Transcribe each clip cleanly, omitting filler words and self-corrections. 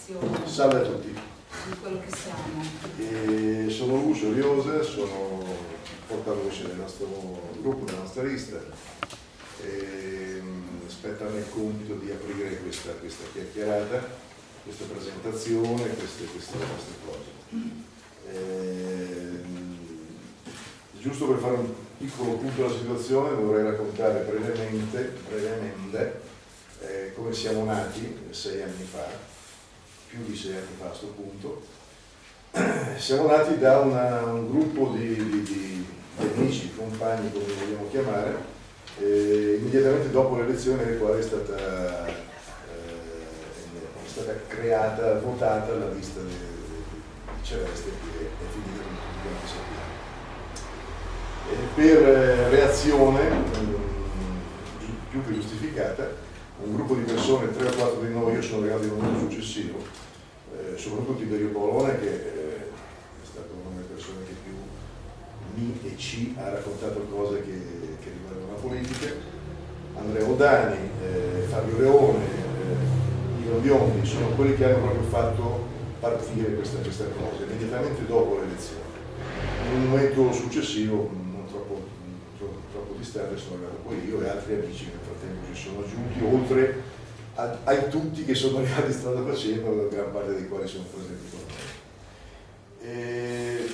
presentazione. Salve a tutti. Di quello che siamo. Sono Lucio Riosa, sono portavoce del nostro gruppo, della nostra lista. Spetta a me il compito di aprire questa chiacchierata, questa presentazione, queste cose. Giusto per fare un piccolo punto della situazione vorrei raccontare brevemente come siamo nati 6 anni fa, più di 6 anni fa a questo punto. Siamo nati da un gruppo di amici, compagni, come li vogliamo chiamare, immediatamente dopo l'elezione nel quale è stata creata, votata la lista di Celeste, che è finita come tutti quanti sappiamo. Per reazione più che giustificata, un gruppo di persone, 3 o 4 di noi, io sono legato in un momento successivo, soprattutto Tiberio Polone, che è stato una delle persone che più mi e ci ha raccontato cose che riguardano la politica, Andrea Odani, Fabio Leone, Ivo Biondi, sono quelli che hanno proprio fatto partire questa cosa, immediatamente dopo l'elezione. In un momento successivo, non troppo distante, sono arrivato poi io e altri amici che nel frattempo ci sono aggiunti, oltre ai tutti che sono arrivati strada facendo, gran parte dei quali sono presenti con noi.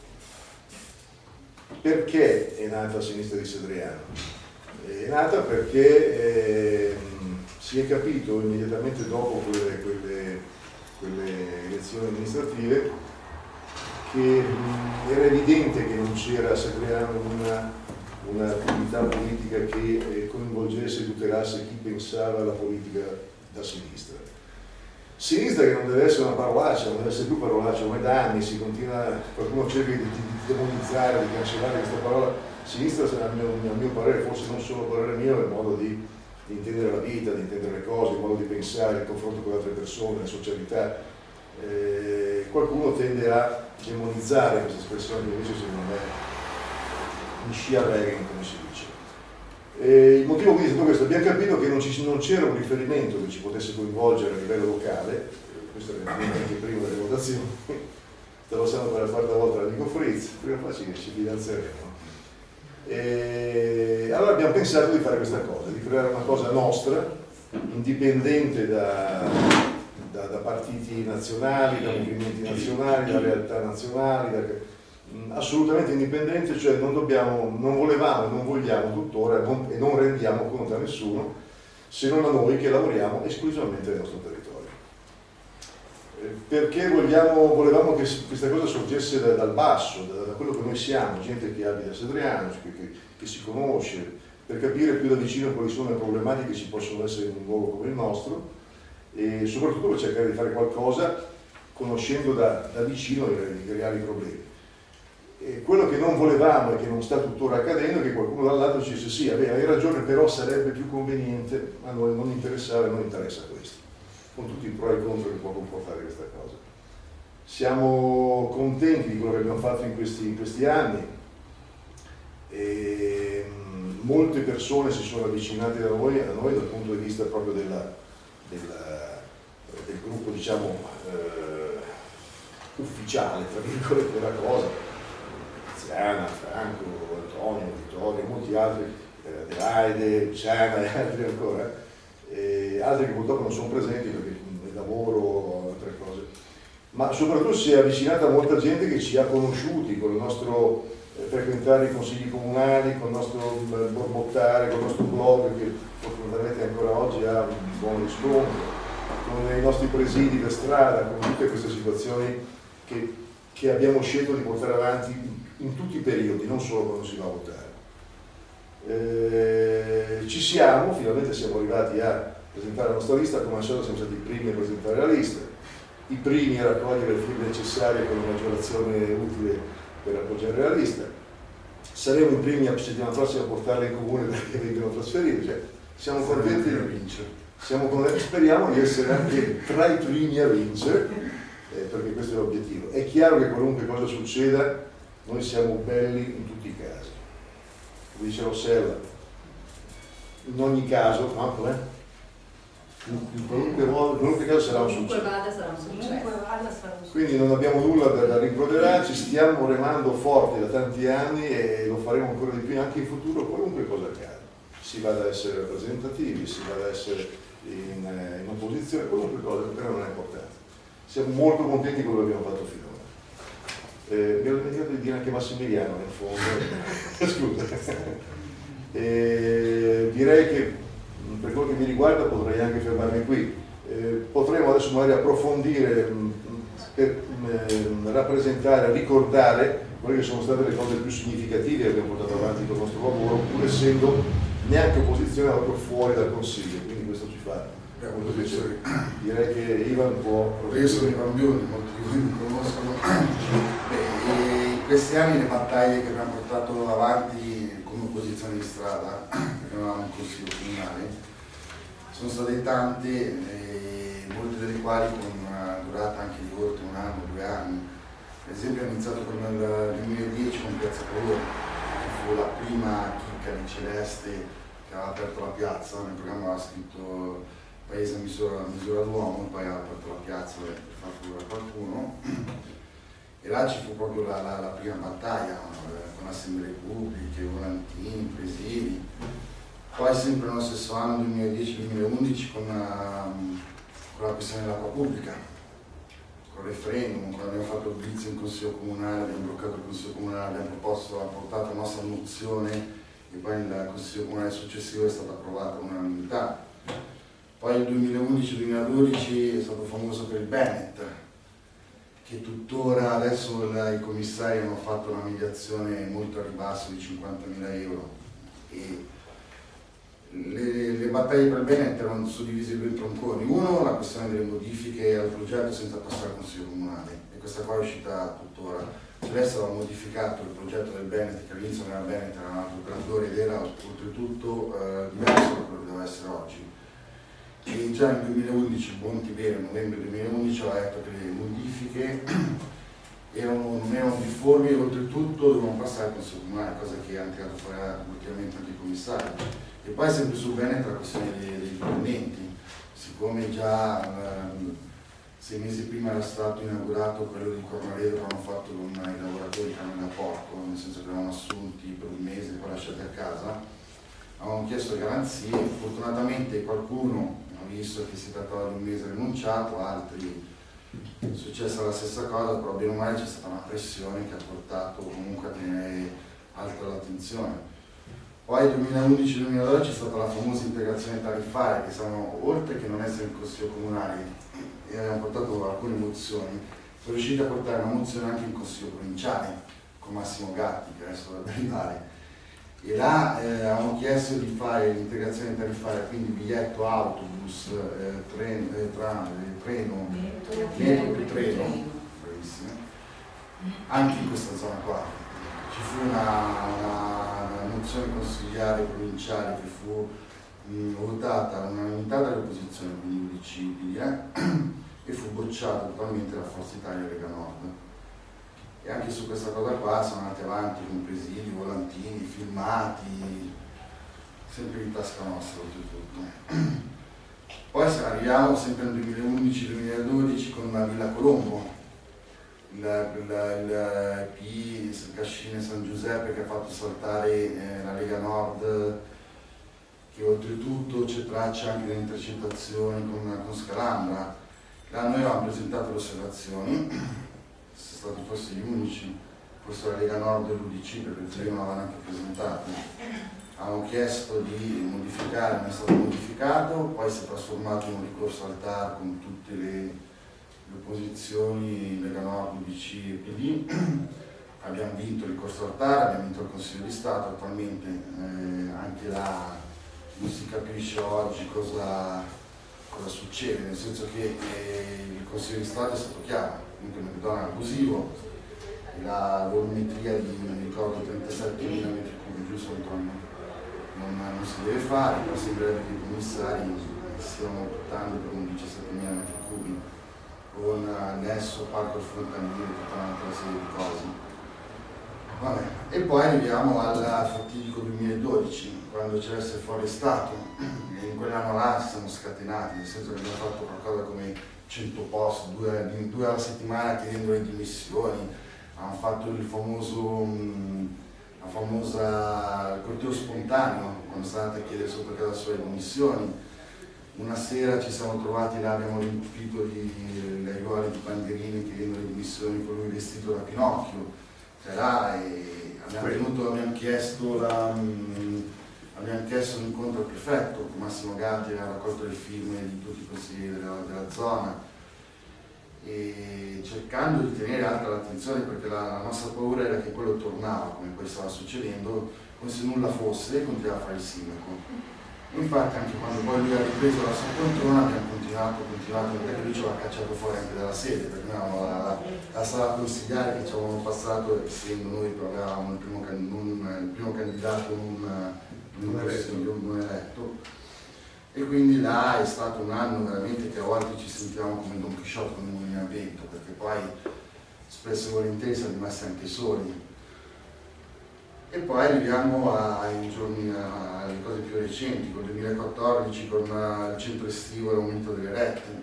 Perché è nata la sinistra di Sedriano? È nata perché si è capito immediatamente dopo quelle elezioni amministrative che era evidente che non c'era a Sedriano un'attività politica che coinvolgesse e tutelasse chi pensava alla politica da sinistra. Sinistra che non deve essere una parolaccia, non deve essere più parolaccia, ormai da anni si continua, qualcuno cerca di demonizzare, di cancellare questa parola. Sinistra, a mio parere, forse non solo parere mio, è il modo di intendere la vita, di intendere le cose, il modo di pensare, il confronto con le altre persone, la socialità. Qualcuno tende a demonizzare questa espressione che invece secondo me in scia Reagan, come si dice. Il motivo quindi è stato questo: abbiamo capito che non c'era un riferimento che ci potesse coinvolgere a livello locale, questo era anche prima delle votazioni, sta passando per la quarta volta l'amico Fritz, prima o poi ci fidanzeremo. Allora abbiamo pensato di fare questa cosa, di creare una cosa nostra, indipendente da partiti nazionali, da movimenti nazionali, da realtà nazionali, assolutamente indipendente, cioè non volevamo e non vogliamo tuttora e non rendiamo conto a nessuno, se non a noi che lavoriamo esclusivamente nel nostro territorio. Perché volevamo che questa cosa sorgesse dal basso, da quello che noi siamo, gente che abita a Sedriano, che si conosce, per capire più da vicino quali sono le problematiche che ci possono essere in un luogo come il nostro, e soprattutto per cercare di fare qualcosa conoscendo da vicino i reali problemi. E quello che non volevamo e che non sta tuttora accadendo è che qualcuno dall'altro ci dice: sì, hai ragione, però sarebbe più conveniente, a noi non interessava, non interessa questo, con tutti i pro e i contro che può comportare questa cosa. Siamo contenti di quello che abbiamo fatto in questi anni, e molte persone si sono avvicinate a noi dal punto di vista proprio del gruppo, diciamo, ufficiale, tra virgolette, della cosa. Tiziana, Franco, Antonio, Vittorio, molti altri, Adelaide, Luciana e altri ancora, altri che purtroppo non sono presenti perché il lavoro o altre cose, ma soprattutto si è avvicinata molta gente che ci ha conosciuti con il nostro frequentare i consigli comunali, con il nostro borbottare, con il nostro blog che fortunatamente ancora oggi ha un buon riscontro, con i nostri presidi per strada, con tutte queste situazioni che abbiamo scelto di portare avanti in tutti i periodi, non solo quando si va a votare. Finalmente siamo arrivati a presentare la nostra lista, come al solito siamo stati i primi a presentare la lista, i primi a raccogliere le firme necessarie con la maggiorazione utile per appoggiare la lista. Saremo i primi a settimana prossima a portarle in comune perché vengono trasferiti. Cioè, siamo contenti di vincere. Speriamo di essere anche tra i primi a vincere, perché questo è l'obiettivo. È chiaro che qualunque cosa succeda, noi siamo belli in tutti i casi. Come dice Rossella, in ogni caso, no? in qualunque caso sarà un Comunque successo. vada sarà un successo. Quindi non abbiamo nulla da rimproverarci, stiamo remando forti da tanti anni e lo faremo ancora di più anche in futuro, qualunque cosa accada. Si va ad essere rappresentativi, si va ad essere in opposizione, qualunque cosa, però non è importante. Siamo molto contenti di quello che abbiamo fatto finora. Mi ero dimenticato di dire anche Massimiliano in fondo. Scusa. Direi che per quello che mi riguarda potrei anche fermarmi qui. Potremo adesso magari approfondire per rappresentare, ricordare quelle che sono state le cose più significative che abbiamo portato avanti con il nostro lavoro, pur essendo neanche opposizione ma proprio fuori dal Consiglio, quindi questo ci fa molto piacere. Direi che Ivan può... Io sono Ivan Biondi, molti di voi mi conoscono. In questi anni le battaglie che abbiamo portato avanti come opposizione di strada, perché non avevamo un consiglio comunale, sono state tante, molte delle quali con una durata anche di oltre un anno, 2 anni. Per esempio ho iniziato con il 2010 con Piazza Colore, che fu la prima chicca di Celeste che aveva aperto la piazza. Nel programma aveva scritto Paese a misura d'uomo, poi aveva aperto la piazza per far fuori a qualcuno. E là ci fu proprio la prima battaglia, con assemblee pubbliche, volantini, presidi. Poi sempre nello stesso anno, 2010-2011, con la questione dell'acqua pubblica, con il referendum, quando abbiamo fatto il blitz in Consiglio Comunale, abbiamo bloccato il Consiglio Comunale, abbiamo portato la nostra mozione e poi nel Consiglio Comunale successivo è stata approvata all'unanimità. Poi il 2011-2012 è stato famoso per il Bennett, che tuttora adesso i commissari hanno fatto una mediazione molto a ribasso di 50.000 euro. E le battaglie per il Bennett erano suddivise in 2 tronconi. Uno, la questione delle modifiche al progetto senza passare al Consiglio Comunale, e questa qua è uscita tuttora. Celeste aveva modificato il progetto del Bennett, che all'inizio non era Bennett, era un altro operatore ed era oltretutto diverso da quello che doveva essere oggi. E già nel 2011, buon Tiberio, novembre 2011, aveva detto che le modifiche non erano difformi e oltretutto dovevano passare al Consiglio Comunale, cosa che hanno tirato fuori ultimamente anche i commissari. E poi sempre sul Veneto la questione dei dipendenti, siccome già 6 mesi prima era stato inaugurato quello di Cornaredo che avevano fatto con i lavoratori che hanno da porco, nel senso che avevano assunti per un mese e poi lasciati a casa, avevamo chiesto garanzie. Fortunatamente qualcuno ha visto che si trattava di un mese rinunciato, altri è successa la stessa cosa, però bene o male c'è stata una pressione che ha portato comunque a tenere alta l'attenzione. Poi nel 2011-2012 c'è stata la famosa integrazione tariffaria, che sono, oltre che non essere in Consiglio Comunale, e abbiamo portato alcune mozioni, sono riusciti a portare una mozione anche in Consiglio Provinciale, con Massimo Gatti, che adesso dovrebbe arrivare. E là avevamo chiesto di fare l'integrazione tariffaria, quindi biglietto autobus, treno, metro e treno, bravissimo, anche in questa zona qua. Ci fu una mozione consigliare provinciale che fu votata all'unanimità dalle opposizioni, quindi UDC, e fu bocciata totalmente da Forza Italia e Lega Nord. E anche su questa cosa qua sono andati avanti con presidi, volantini, filmati, sempre di tasca nostra oltretutto. Poi arriviamo sempre nel 2011-2012 con la Villa Colombo, il P, Cascine San Giuseppe, che ha fatto saltare la Lega Nord, che oltretutto c'è traccia anche delle intercettazioni con Scalambra. Là noi avevamo presentato le osservazioni, siamo stati forse gli unici, forse la Lega Nord e l'UDC, perché il Trio non avevano neanche presentato. Avevamo chiesto di modificare, non è stato modificato, poi si è trasformato in un ricorso al TAR con tutte le opposizioni, Lega Nord, UDC e PD. Abbiamo vinto il ricorso al TAR, abbiamo vinto il Consiglio di Stato, attualmente anche là non si capisce oggi cosa succede, nel senso che il Consiglio di Stato è stato chiaro, comunque un McDonald's abusivo, la volumetria di, non ricordo, 37.000 metri cubi, giusto Antonio? Non si deve fare, però sembrerebbe che i commissari stiano optando per un 17.000 metri cubi, con annesso parco frontaliere, tutta un'altra serie di cose. Vabbè. E poi arriviamo al fatidico 2012, quando c'è essere fuori Stato, e in quell'anno là ci siamo scatenati, nel senso che abbiamo fatto qualcosa come 100 post, due alla settimana chiedendo le dimissioni, hanno fatto il corteo spontaneo, quando sono andati a chiedere sotto casa sua le dimissioni. Una sera ci siamo trovati là, abbiamo riempito le aiuole di bandierine chiedendo le dimissioni con lui vestito da Pinocchio. Cioè là e abbiamo chiesto un incontro al prefetto, con Massimo Gatti aveva raccolto le firme di tutti i consiglieri della zona, e cercando di tenere alta l'attenzione, perché la nostra paura era che quello tornava, come poi stava succedendo, come se nulla fosse, e continuava a fare il sindaco. Infatti anche quando poi lui ha ripreso la sua poltrona abbiamo continuato, perché lui ci aveva cacciato fuori anche dalla sede, perché noi avevamo la sala consigliare che ci avevano passato, essendo noi avevamo il primo candidato non eletto, e quindi là è stato un anno veramente che a volte ci sentivamo come Don Chisciotte con un mulino a vento, perché poi spesso e volentieri siamo rimasti anche soli. E poi arriviamo alle cose più recenti, con il 2014, con il centro estivo e l'aumento delle rette.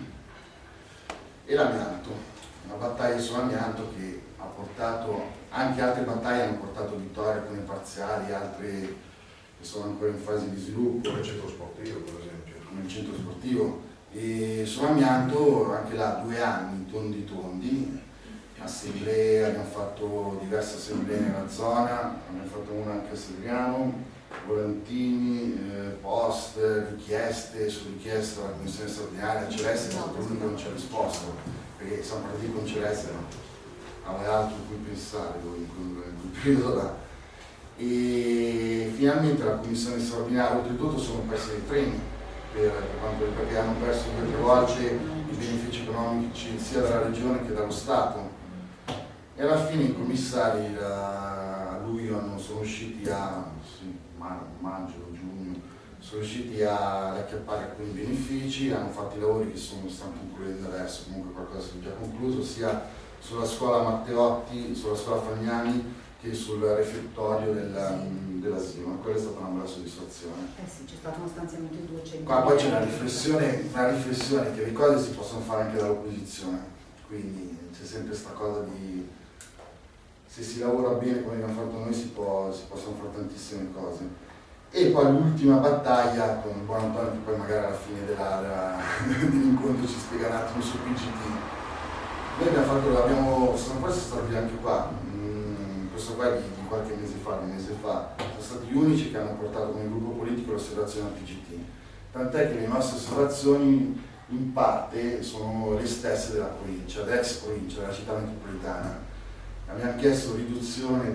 E l'amianto, una battaglia sull'amianto che ha portato, anche altre battaglie hanno portato vittorie, alcune parziali, altre che sono ancora in fase di sviluppo. Come il centro sportivo, per esempio. Come il centro sportivo. E sull'amianto, anche là, 2 anni tondi, assemblee, abbiamo fatto diverse assemblee nella zona, abbiamo fatto una anche a Severiano, volantini, post, richieste su richiesta della commissione straordinaria. Celeste è stato l'unico che non ci ha risposto, perché siamo partiti con Celeste, no? Aveva altro in cui pensare in quel periodo là. E finalmente la commissione straordinaria, oltretutto sono persi dei treni, perché hanno perso 2 o 3 volte i benefici economici sia dalla regione che dallo Stato. E alla fine i commissari a luglio sono usciti maggio, giugno, sono riusciti a acchiappare alcuni benefici, hanno fatto i lavori che stanno concludendo adesso, comunque qualcosa si è già concluso, sia sulla scuola Matteotti, sulla scuola Fagnani, che sul refettorio dell'asilo. Quella è stata una bella soddisfazione. Sì, c'è stato uno stanziamento di 200. Qua poi c'è una riflessione che le cose si possono fare anche dall'opposizione, quindi c'è sempre questa cosa di, se si lavora bene come abbiamo fatto noi si possono fare tantissime cose. E poi l'ultima battaglia con il buon Antonio, che poi magari alla fine dell'incontro ci spiega un attimo sul PGT. Noi siamo forse stati anche qua, questo qua è di qualche mese fa, sono stati gli unici che hanno portato come gruppo politico l'osservazione al PGT. Tant'è che le nostre osservazioni in parte sono le stesse della provincia, dell'ex provincia, della città metropolitana. Abbiamo chiesto riduzione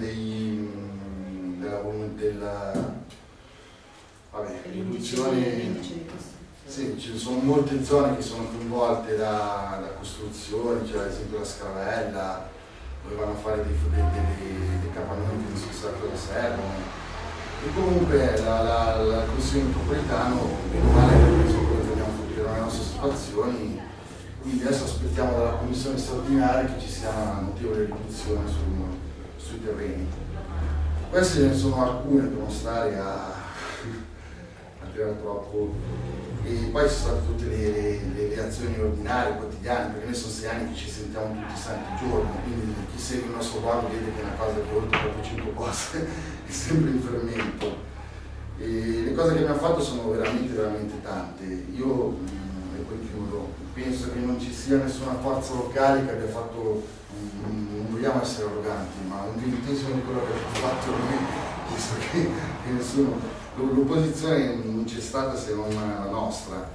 sì, ci sono molte zone che sono coinvolte da costruzioni, cioè ad esempio la Scaravella, dovevano fare dei capannoni che non si sa cosa servono. E comunque la Consiglio metropolitano, meno male, ha preso quello che abbiamo fatto nelle nostre situazioni, quindi adesso aspettiamo dalla commissione straordinaria che ci sia una notevole riduzione sui terreni. Queste ne sono alcune per non stare a tirare troppo. E poi ci sono state tutte le azioni ordinarie, quotidiane, perché noi sono 6 anni che ci sentiamo tutti i santi giorni, quindi chi segue il nostro blog vede che è una cosa che oltre proprio 5 cose è sempre in fermento. E le cose che abbiamo fatto sono veramente tante. Io, e poi chiudo, penso che non ci sia nessuna forza locale che abbia fatto, non vogliamo essere arroganti, ma un 20° di quello che abbiamo fatto noi, visto che nessuno. L'opposizione non c'è stata se non la nostra,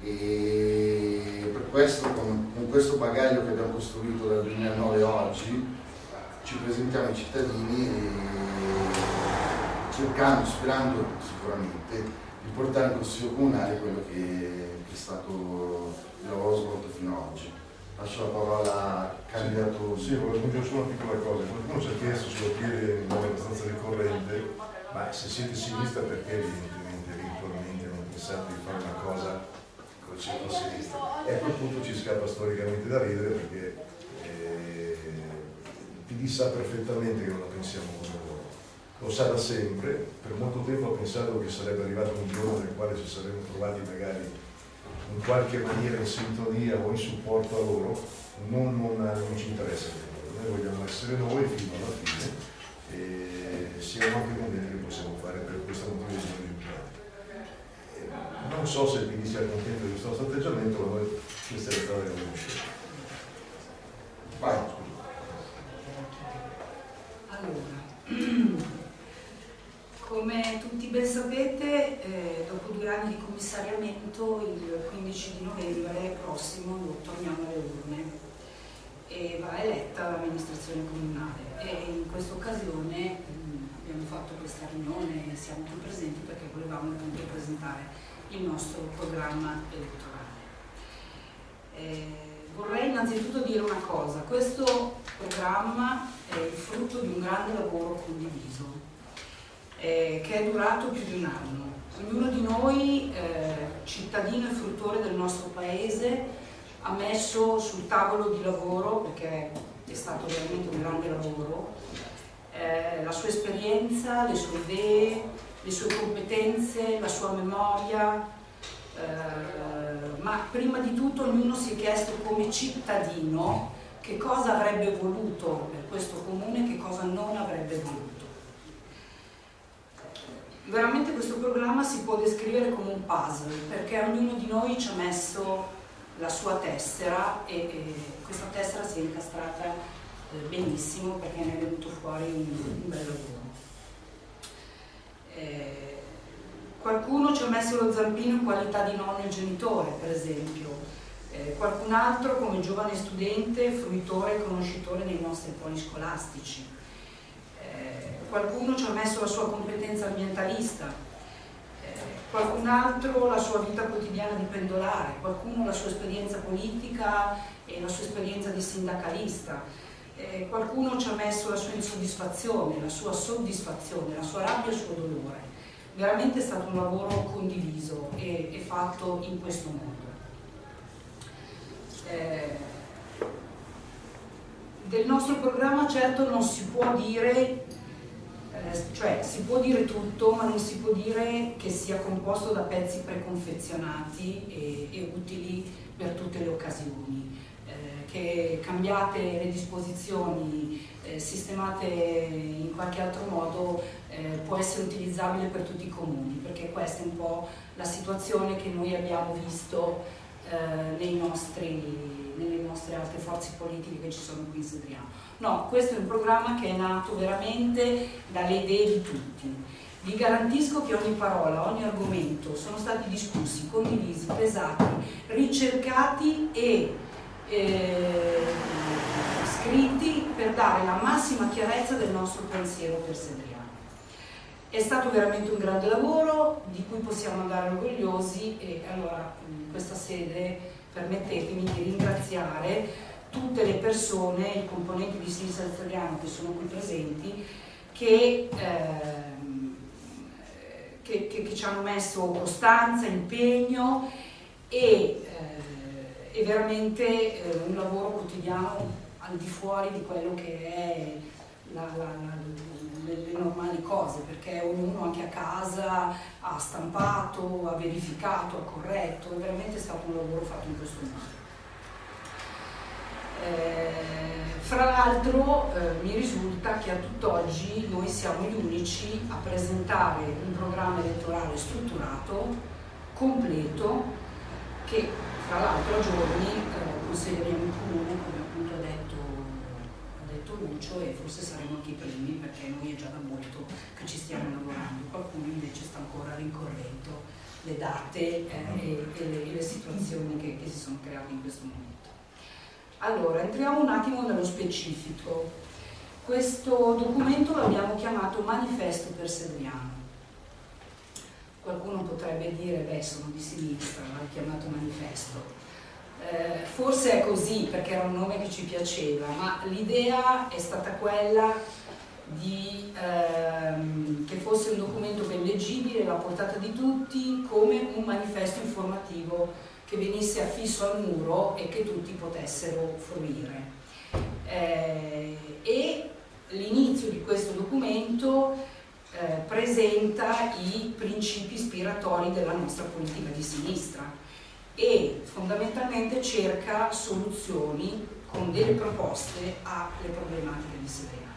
e per questo con questo bagaglio che abbiamo costruito dal 2009 a oggi ci presentiamo ai cittadini cercando, sperando sicuramente di portare in Consiglio Comunale quello che è stato il lavoro svolto fino ad oggi. Lascio la parola al candidato. Sì, volevo aggiungere solo una piccola cosa. Qualcuno ci ha chiesto sulla piede in modo abbastanza ricorrente, ma se siete sinistra perché evidentemente eventualmente non pensate di fare una cosa con il centro-sinistra? E a quel punto ci scappa storicamente da ridere, perché il PD sa perfettamente che non la pensiamo come loro, lo sa da sempre. Per molto tempo ha pensato che sarebbe arrivato un giorno nel quale ci saremmo trovati magari in qualche maniera in sintonia o in supporto a loro. Non ci interessa, noi vogliamo essere noi fino alla fine e siamo anche convinti che possiamo fare per questo motivo di risultati. Non so se il PD sia contento di questo nostro atteggiamento, ma noi questa è la strada che abbiamo scelto. Vai, scusa. Allora, come tutti ben sapete, dopo 2 anni di commissariamento, il 15 di novembre prossimo torniamo alle urne e va eletta l'amministrazione comunale, e in questa occasione abbiamo fatto questa riunione e siamo qui presenti perché volevamo appunto presentare il nostro programma elettorale. Vorrei innanzitutto dire una cosa: questo programma è il frutto di un grande lavoro condiviso che è durato più di 1 anno. Ognuno di noi, cittadino e fruttore del nostro paese, ha messo sul tavolo di lavoro, perché è stato veramente un grande lavoro, la sua esperienza, le sue idee, le sue competenze, la sua memoria, ma prima di tutto ognuno si è chiesto come cittadino che cosa avrebbe voluto per questo comune e che cosa non avrebbe voluto. Veramente questo programma si può descrivere come un puzzle, perché ognuno di noi ci ha messo la sua tessera e questa tessera si è incastrata benissimo, perché ne è venuto fuori un bel lavoro. Qualcuno ci ha messo lo zampino in qualità di nonno e genitore, per esempio, qualcun altro come giovane studente, fruitore e conoscitore dei nostri poli scolastici, qualcuno ci ha messo la sua competenza ambientalista, qualcun altro la sua vita quotidiana di pendolare, qualcuno la sua esperienza politica e la sua esperienza di sindacalista, qualcuno ci ha messo la sua insoddisfazione, la sua soddisfazione, la sua rabbia e il suo dolore. Veramente è stato un lavoro condiviso e fatto in questo modo. Del nostro programma certo non si può dire, cioè si può dire tutto, ma non si può dire che sia composto da pezzi preconfezionati e utili per tutte le occasioni, che cambiate le disposizioni, sistemate in qualche altro modo, può essere utilizzabile per tutti i comuni, perché questa è un po' la situazione che noi abbiamo visto nelle nostre altre forze politiche che ci sono qui in Sedriano. No, questo è un programma che è nato veramente dalle idee di tutti. Vi garantisco che ogni parola, ogni argomento sono stati discussi, condivisi, pesati, ricercati e scritti per dare la massima chiarezza del nostro pensiero per Sedriano. È stato veramente un grande lavoro di cui possiamo andare orgogliosi, e allora in questa sede permettetemi di ringraziare tutte le persone, i componenti di Sinistra Sedriano che sono qui presenti, che ci hanno messo costanza, impegno e veramente un lavoro quotidiano al di fuori di quello che è le normali cose, perché ognuno anche a casa ha stampato, ha verificato, ha corretto, è veramente stato un lavoro fatto in questo modo. Fra l'altro mi risulta che a tutt'oggi noi siamo gli unici a presentare un programma elettorale strutturato, completo, che fra l'altro a giorni consiglieriamo in comune, come appunto ha detto Lucio, e forse saremo anche i primi, perché noi è già da molto che ci stiamo lavorando. Qualcuno invece sta ancora rincorrendo le date e le situazioni che si sono create in questo momento. Allora, entriamo un attimo nello specifico. Questo documento l'abbiamo chiamato Manifesto per Sedriano. Qualcuno potrebbe dire, beh, sono di sinistra, l'ha chiamato manifesto. Forse è così perché era un nome che ci piaceva, ma l'idea è stata quella di che fosse un documento ben leggibile, alla portata di tutti, come un manifesto informativo che venisse affisso al muro e che tutti potessero fruire. E l'inizio di questo documento presenta i principi ispiratori della nostra politica di sinistra e fondamentalmente cerca soluzioni con delle proposte alle problematiche di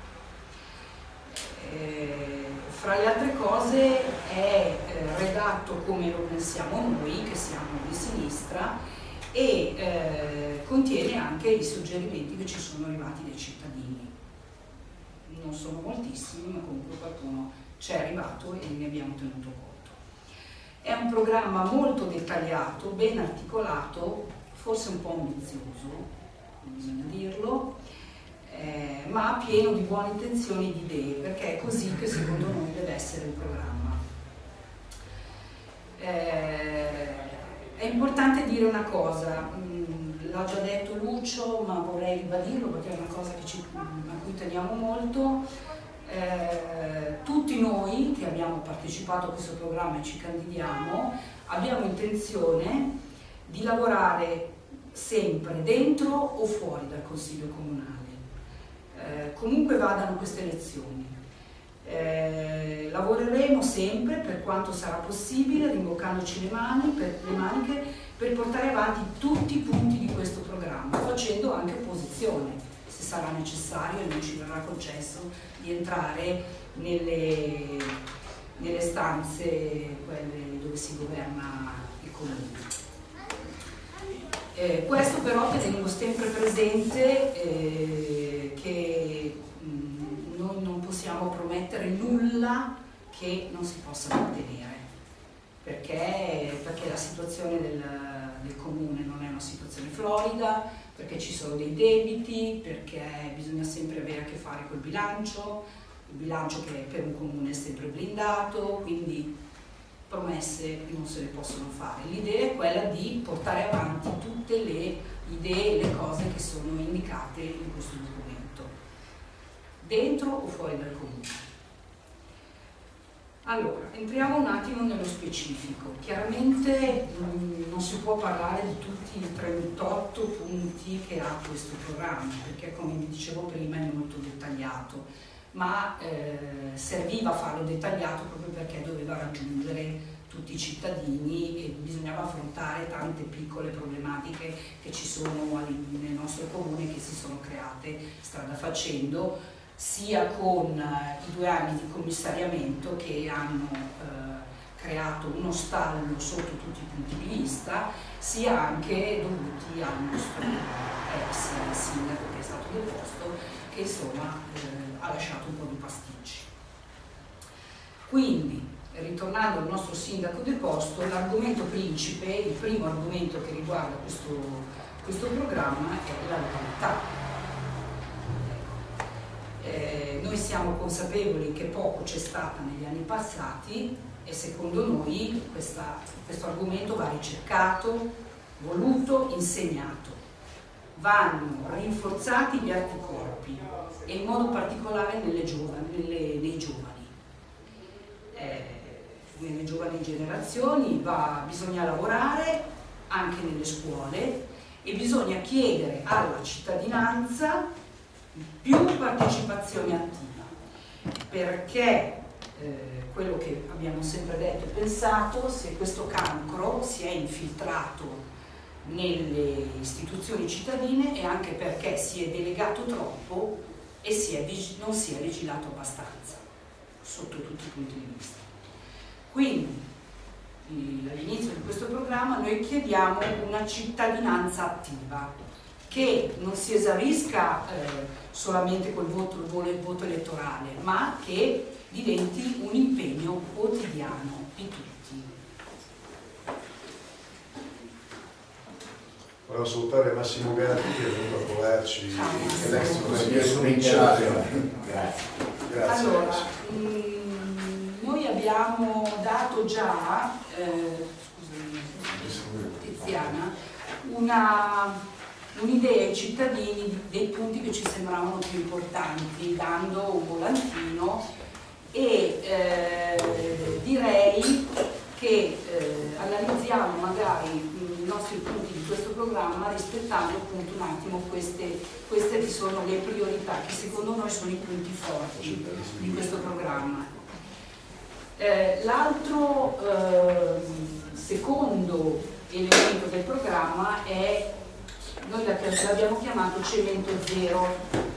Sedreano. Fra le altre cose è redatto come lo pensiamo noi, che siamo di sinistra, e contiene anche i suggerimenti che ci sono arrivati dai cittadini. Non sono moltissimi, ma comunque qualcuno ci è arrivato e ne abbiamo tenuto conto. È un programma molto dettagliato, ben articolato, forse un po' ambizioso, bisogna dirlo, ma pieno di buone intenzioni e di idee, perché è così che secondo noi deve essere il programma. È importante dire una cosa, l'ha già detto Lucio, ma vorrei ribadirlo perché è una cosa a cui teniamo molto. Tutti noi che abbiamo partecipato a questo programma e ci candidiamo abbiamo intenzione di lavorare sempre dentro o fuori dal Consiglio Comunale, comunque vadano queste elezioni. Lavoreremo sempre per quanto sarà possibile, rimboccandoci le maniche per portare avanti tutti i punti di questo programma, facendo anche opposizione, se sarà necessario e non ci verrà concesso di entrare nelle stanze, quelle dove si governa il comune. Questo però tenendo sempre presente che noi non possiamo promettere nulla che non si possa mantenere, perché la situazione del comune non è una situazione florida, perché ci sono dei debiti, perché bisogna sempre avere a che fare col bilancio, il bilancio che per un comune è sempre blindato, quindi promesse non se ne possono fare. L'idea è quella di portare avanti tutte le idee e le cose che sono indicate in questo documento, dentro o fuori dal comune. Allora, entriamo un attimo nello specifico. Chiaramente non si può parlare di tutti i 38 punti che ha questo programma, perché come vi dicevo prima è molto dettagliato, ma serviva farlo dettagliato proprio perché doveva raggiungere tutti i cittadini e bisognava affrontare tante piccole problematiche che ci sono nel nostro comune, che si sono create strada facendo, sia con i 2 anni di commissariamento che hanno creato uno stallo sotto tutti i punti di vista, sia anche dovuti al nostro ex sindaco che è stato deposto, che insomma ha lasciato un po' di pasticci. Quindi, ritornando al nostro sindaco deposto, l'argomento principe, il primo argomento che riguarda questo programma è la legalità. Noi siamo consapevoli che poco c'è stata negli anni passati e secondo noi questo argomento va ricercato, voluto, insegnato. Vanno rinforzati gli anticorpi e in modo particolare nei giovani. Nelle giovani generazioni bisogna lavorare anche nelle scuole e bisogna chiedere alla cittadinanza più partecipazione attiva, perché quello che abbiamo sempre detto e pensato, se questo cancro si è infiltrato nelle istituzioni cittadine è anche perché si è delegato troppo e non si è vigilato abbastanza sotto tutti i punti di vista. Quindi all'inizio di questo programma noi chiediamo una cittadinanza attiva che non si esaurisca solamente col voto elettorale, ma che diventi un impegno quotidiano di tutti. Volevo salutare Massimo Gatti che è venuto a trovarci. Grazie. Allora, noi abbiamo dato già, Tiziana, un'idea ai cittadini dei punti che ci sembravano più importanti, dando un volantino e direi che analizziamo magari i nostri punti di questo programma rispettando appunto un attimo queste che sono le priorità, che secondo noi sono i punti forti di questo programma. L'altro secondo elemento del programma è, noi l'abbiamo chiamato cemento zero.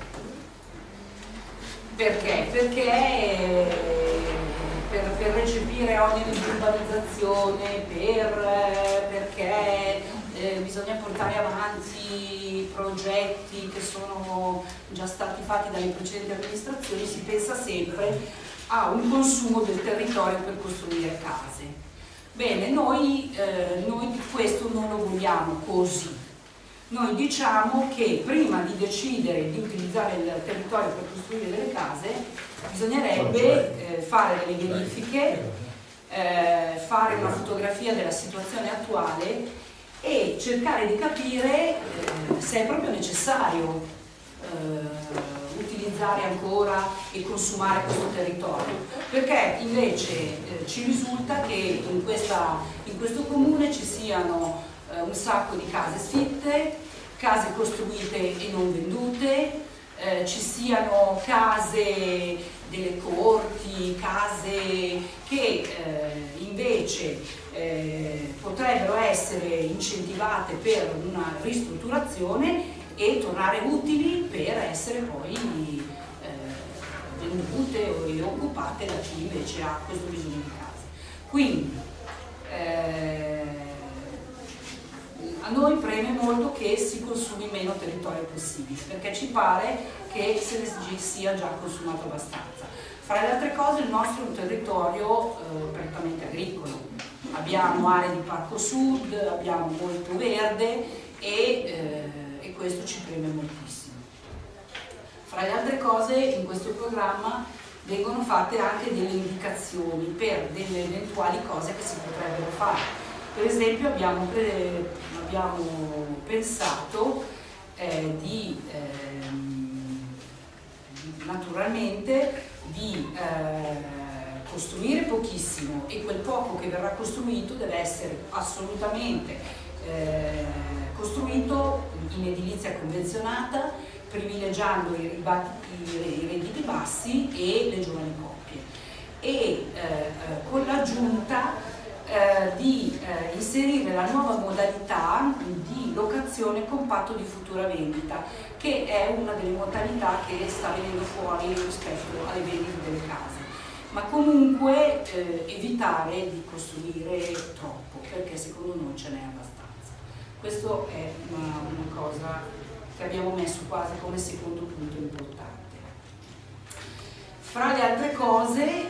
Perché? Perché per recepire oneri di urbanizzazione, perché bisogna portare avanti progetti che sono già stati fatti dalle precedenti amministrazioni, si pensa sempre a un consumo del territorio per costruire case. Bene, noi di questo non lo vogliamo così. Noi diciamo che prima di decidere di utilizzare il territorio per costruire delle case bisognerebbe fare delle verifiche, fare una fotografia della situazione attuale e cercare di capire se è proprio necessario utilizzare ancora e consumare questo territorio, perché invece ci risulta che in questo comune ci siano un sacco di case sfitte, case costruite e non vendute, ci siano case delle corti, case che invece potrebbero essere incentivate per una ristrutturazione e tornare utili per essere poi vendute o occupate da chi invece ha questo bisogno di case. Quindi a noi preme molto che si consumi meno territorio possibile, perché ci pare che se ne sia già consumato abbastanza. Fra le altre cose il nostro è un territorio prettamente agricolo, abbiamo aree di parco sud, abbiamo molto verde e questo ci preme moltissimo. Fra le altre cose in questo programma vengono fatte anche delle indicazioni per delle eventuali cose che si potrebbero fare. Per esempio abbiamo pensato naturalmente di costruire pochissimo, e quel poco che verrà costruito deve essere assolutamente costruito in edilizia convenzionata, privilegiando i redditi bassi e le giovani coppie, e con l'aggiunta di inserire la nuova modalità di locazione con patto di futura vendita, che è una delle modalità che sta venendo fuori rispetto alle vendite delle case, ma comunque evitare di costruire troppo, perché secondo noi ce n'è abbastanza. Questo è una cosa che abbiamo messo quasi come secondo punto importante. Fra le altre cose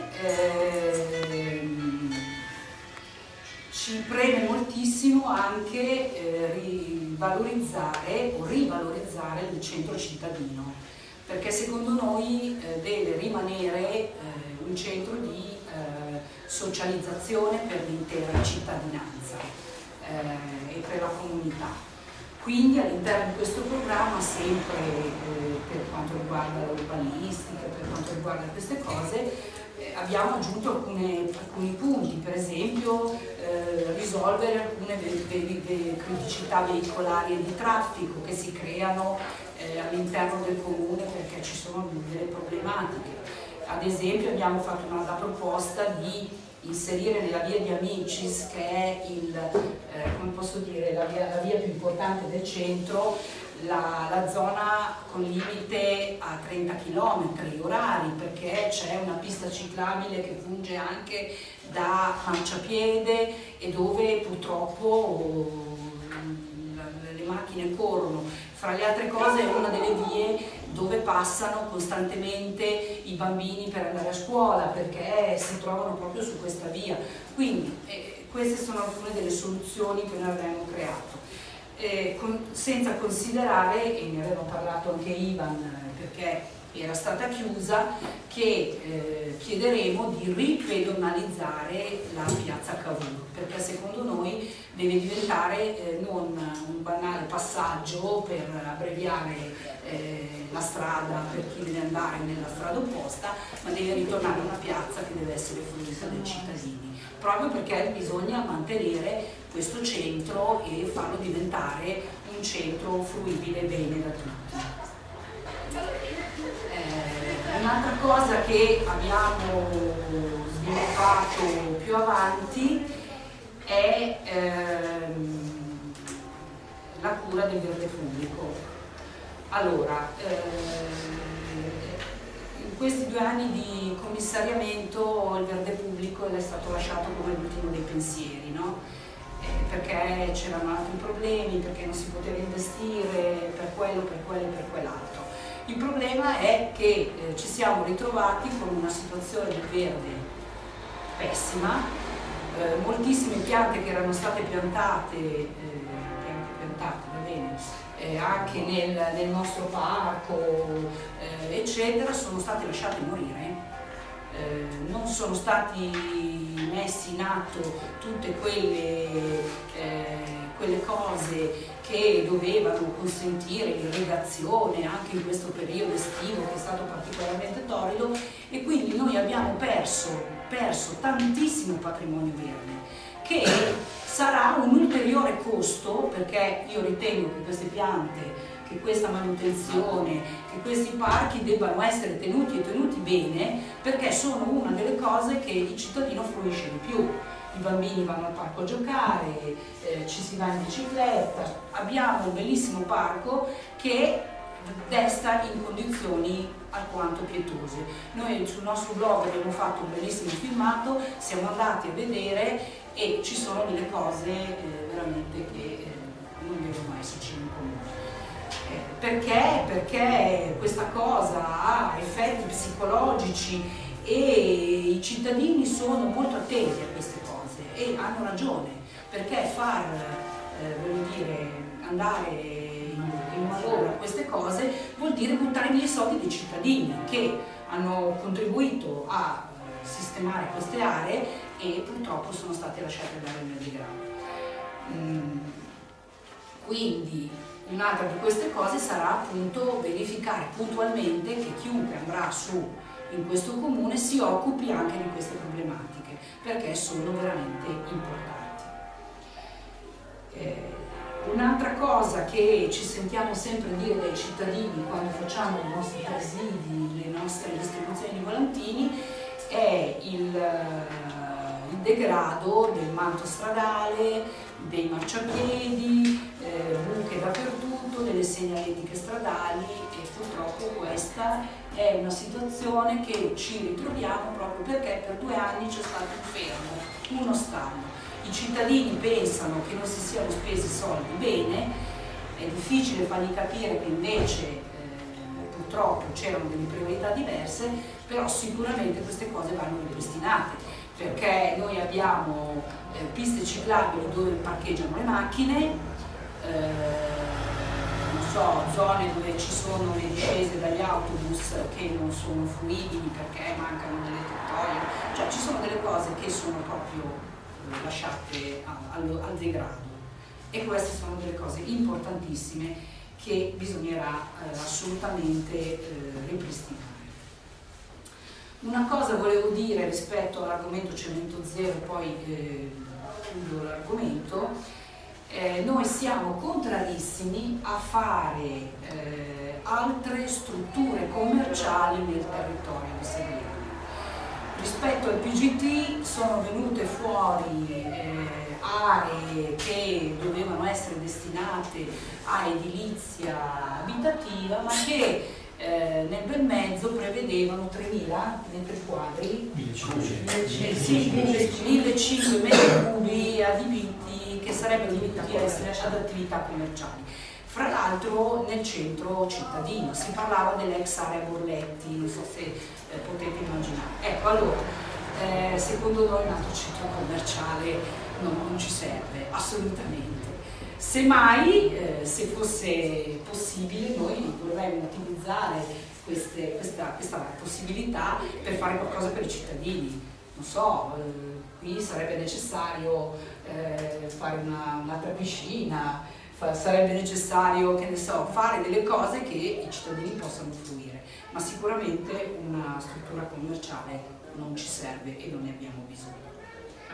ci preme moltissimo anche rivalorizzare il centro cittadino, perché secondo noi deve rimanere un centro di socializzazione per l'intera cittadinanza e per la comunità. Quindi all'interno di questo programma, sempre per quanto riguarda l'urbanistica, per quanto riguarda queste cose, abbiamo aggiunto alcuni punti, per esempio risolvere alcune delle criticità veicolari e di traffico che si creano all'interno del comune, perché ci sono delle problematiche. Ad esempio abbiamo fatto la proposta di inserire nella via di Amicis, che è come posso dire, la via più importante del centro, la zona con limite a 30 km orari, perché c'è una pista ciclabile che funge anche da marciapiede e dove purtroppo le macchine corrono. Fra le altre cose è una delle vie dove passano costantemente i bambini per andare a scuola, perché si trovano proprio su questa via. Quindi queste sono alcune delle soluzioni che noi avremmo creato. Senza considerare, e ne aveva parlato anche Ivan perché era stata chiusa, che chiederemo di ripedonalizzare la piazza Cavour, perché secondo noi deve diventare non un banale passaggio per abbreviare la strada per chi deve andare nella strada opposta, ma deve ritornare una piazza che deve essere fruita dai cittadini. proprio perché bisogna mantenere questo centro e farlo diventare un centro fruibile bene da tutti. Un'altra cosa che abbiamo sviluppato più avanti è la cura del verde pubblico. Allora, in questi 2 anni di commissariamento il verde pubblico è stato lasciato come l'ultimo dei pensieri, no? Perché c'erano altri problemi, perché non si poteva investire per quello, per quello e per quell'altro. Il problema è che ci siamo ritrovati con una situazione del verde pessima, moltissime piante che erano state piantate va bene, anche nel nostro parco, eccetera, sono state lasciate morire. Non sono stati messi in atto tutte quelle cose che dovevano consentire l'irrigazione anche in questo periodo estivo che è stato particolarmente torrido, e quindi noi abbiamo perso tantissimo patrimonio verde, che sarà un ulteriore costo, perché io ritengo che queste piante, che questa manutenzione, che questi parchi debbano essere tenuti e tenuti bene, perché sono una delle cose che il cittadino fruisce di più. I bambini vanno al parco a giocare, ci si va in bicicletta, abbiamo un bellissimo parco che desta in condizioni alquanto pietose. Noi sul nostro blog abbiamo fatto un bellissimo filmato, siamo andati a vedere e ci sono delle cose veramente che non devono esserci in comune. Perché questa cosa ha effetti psicologici e i cittadini sono molto attenti a queste cose e hanno ragione, perché andare in malora a queste cose vuol dire buttare via i soldi dei cittadini che hanno contribuito a sistemare queste aree e purtroppo sono state lasciate andare nel degrado. Quindi un'altra di queste cose sarà appunto verificare puntualmente che chiunque andrà su in questo comune si occupi anche di queste problematiche, perché sono veramente importanti. Un'altra cosa che ci sentiamo sempre dire dai cittadini quando facciamo i nostri presidi, le nostre distribuzioni di volantini, è il degrado del manto stradale, dei marciapiedi, buche dappertutto, delle segnaletiche stradali, e purtroppo questa è una situazione che ci ritroviamo proprio perché per 2 anni c'è stato un fermo, uno stallo. I cittadini pensano che non si siano spesi soldi bene, è difficile fargli capire che invece purtroppo c'erano delle priorità diverse, però sicuramente queste cose vanno ripristinate, perché noi abbiamo piste ciclabili dove parcheggiano le macchine, non so, zone dove ci sono le discese dagli autobus che non sono fruibili perché mancano delle tettoie, cioè ci sono delle cose che sono proprio lasciate al degrado, e queste sono delle cose importantissime che bisognerà assolutamente ripristinare. Una cosa volevo dire rispetto all'argomento cemento zero, poi chiudo l'argomento. Noi siamo contrarissimi a fare altre strutture commerciali nel territorio di Saviano. Rispetto al PGT sono venute fuori aree che dovevano essere destinate a edilizia abitativa, ma che nel bel mezzo prevedevano 3.000 metri quadri, 1.500 metri cubi adibiti che sarebbero dovuti essere ad attività commerciali. Fra l'altro nel centro cittadino, si parlava dell'ex area Borletti, non so se potete immaginare. Ecco, allora, secondo noi un altro centro commerciale non ci serve, assolutamente. Semmai, se fosse possibile, noi dovremmo utilizzare questa possibilità per fare qualcosa per i cittadini. Non so, qui sarebbe necessario fare un'altra piscina, sarebbe necessario, che ne so, fare delle cose che i cittadini possano fruire, ma sicuramente una struttura commerciale non ci serve e non ne abbiamo bisogno.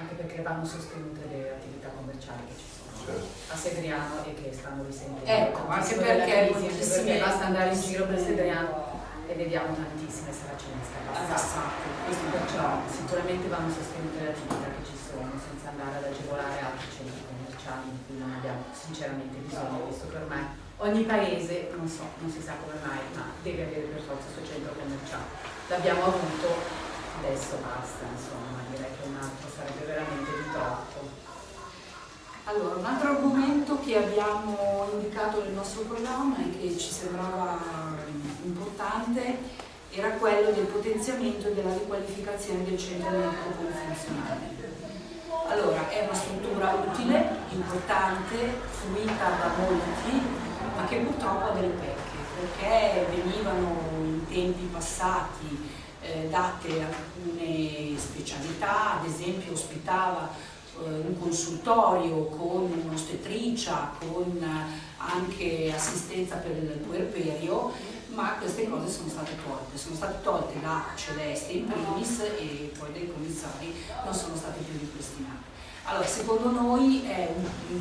anche perché vanno sostenute le attività commerciali che ci sono a Sedriano e che stanno risentendo. Ecco, anche perché basta andare in giro per Sedriano e vediamo tantissime saracinesche abbassate. Perciò sicuramente vanno sostenute le attività che ci sono, senza andare ad agevolare altri centri commerciali di cui non abbiamo sinceramente bisogno, visto che ormai ogni paese, non si sa come mai, ma deve avere per forza il suo centro commerciale. L'abbiamo avuto, adesso basta, insomma, direi che un altro sarebbe veramente di troppo. Allora, un altro argomento che abbiamo indicato nel nostro programma e che ci sembrava importante era quello del potenziamento e della riqualificazione del centro medico polifunzionale. Allora, è una struttura utile, importante, fruita da molti, ma che purtroppo ha delle pecche, perché venivano in tempi passati date alcune specialità, ad esempio ospitava un consultorio con un'ostetricia, con anche assistenza per il puerperio, ma queste cose sono state tolte da Celeste in primis e poi dai commissari non sono state più ripristinate. Allora, secondo noi è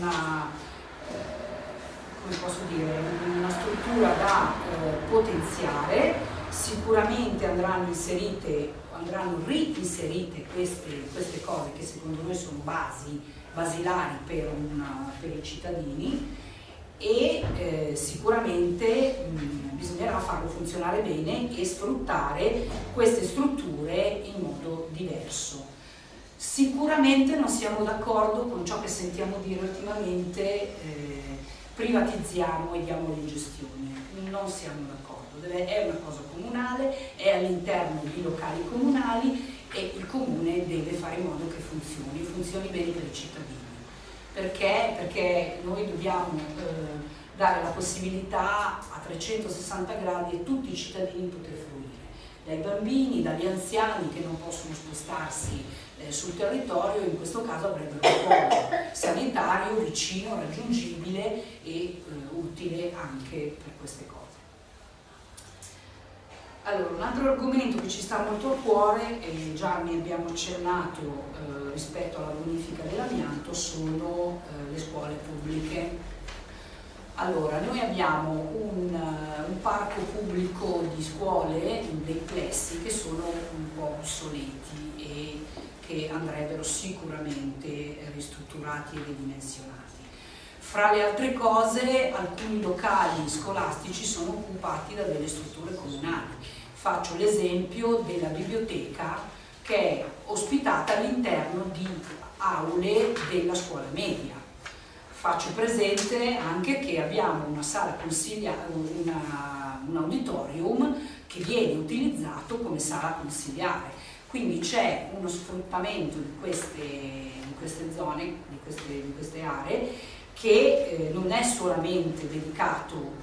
come posso dire, una struttura da potenziare. Sicuramente andranno reinserite queste cose che secondo noi sono basilari per i cittadini e sicuramente bisognerà farlo funzionare bene e sfruttare queste strutture in modo diverso. Sicuramente non siamo d'accordo con ciò che sentiamo dire ultimamente, privatizziamo e diamo le gestioni. Non siamo d'accordo. È una cosa comunale, è all'interno di locali comunali e il comune deve fare in modo che funzioni bene per i cittadini. Perché noi dobbiamo dare la possibilità a 360 gradi a tutti i cittadini di poter fruire, dai bambini, dagli anziani che non possono spostarsi sul territorio, in questo caso avrebbero un polo sanitario vicino, raggiungibile e utile anche per queste cose. Allora, un altro argomento che ci sta molto a cuore, e già ne abbiamo accennato rispetto alla bonifica dell'amianto, sono le scuole pubbliche. Allora, noi abbiamo un parco pubblico di scuole, dei plessi, che sono un po' obsoleti e che andrebbero sicuramente ristrutturati e ridimensionati. Fra le altre cose, alcuni locali scolastici sono occupati da delle strutture comunali. Faccio l'esempio della biblioteca che è ospitata all'interno di aule della scuola media. Faccio presente anche che abbiamo una sala un auditorium che viene utilizzato come sala consiliare. Quindi c'è uno sfruttamento di queste zone, di queste aree, che non è solamente dedicato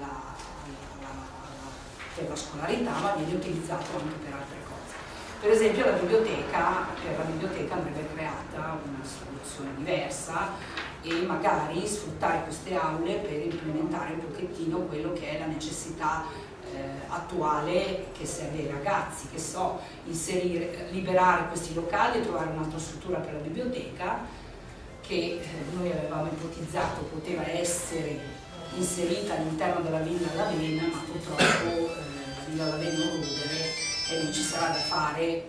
per la scolarità, ma viene utilizzato anche per altre cose. Per esempio per la biblioteca andrebbe creata una soluzione diversa e magari sfruttare queste aule per implementare un pochettino quello che è la necessità attuale che serve ai ragazzi, che so, liberare questi locali e trovare un'altra struttura per la biblioteca che noi avevamo ipotizzato poteva essere inserita all'interno della Villa Lavena, ma purtroppo la Villa Lavena non rudere e lì ci sarà da fare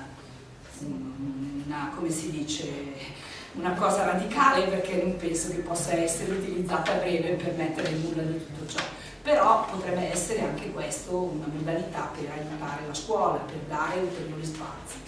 come si dice, una cosa radicale, perché non penso che possa essere utilizzata a breve per mettere nulla di tutto ciò. Però potrebbe essere anche questo una modalità per aiutare la scuola, per dare ulteriori spazi.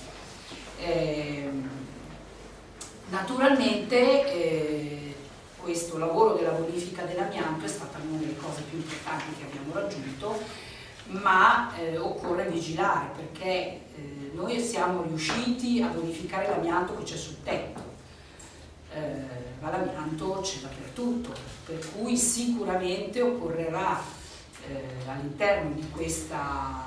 Naturalmente questo lavoro della bonifica dell'amianto è stata una delle cose più importanti che abbiamo raggiunto, ma occorre vigilare perché noi siamo riusciti a bonificare l'amianto che c'è sul tetto, ma l'amianto c'è dappertutto, per cui sicuramente occorrerà all'interno di questa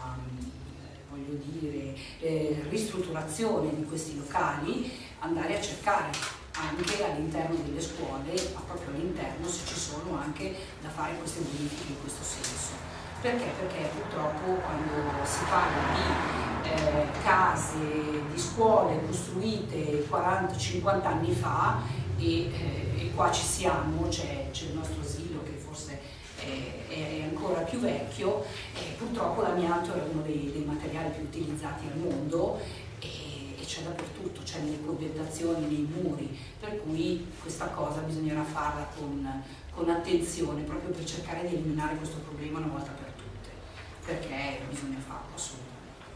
ristrutturazione di questi locali andare a cercare anche all'interno delle scuole, ma proprio all'interno, se ci sono anche da fare queste modifiche in questo senso. Perché? Perché purtroppo quando si parla di case di scuole costruite 40-50 anni fa e qua ci siamo, c'è il nostro asilo che forse è ancora più vecchio, e purtroppo l'amianto era uno dei materiali più utilizzati al mondo e c'è dappertutto, c'è nelle progettazioni, nei muri, per cui questa cosa bisognerà farla con attenzione proprio per cercare di eliminare questo problema una volta per tutte, perché bisogna farlo assolutamente.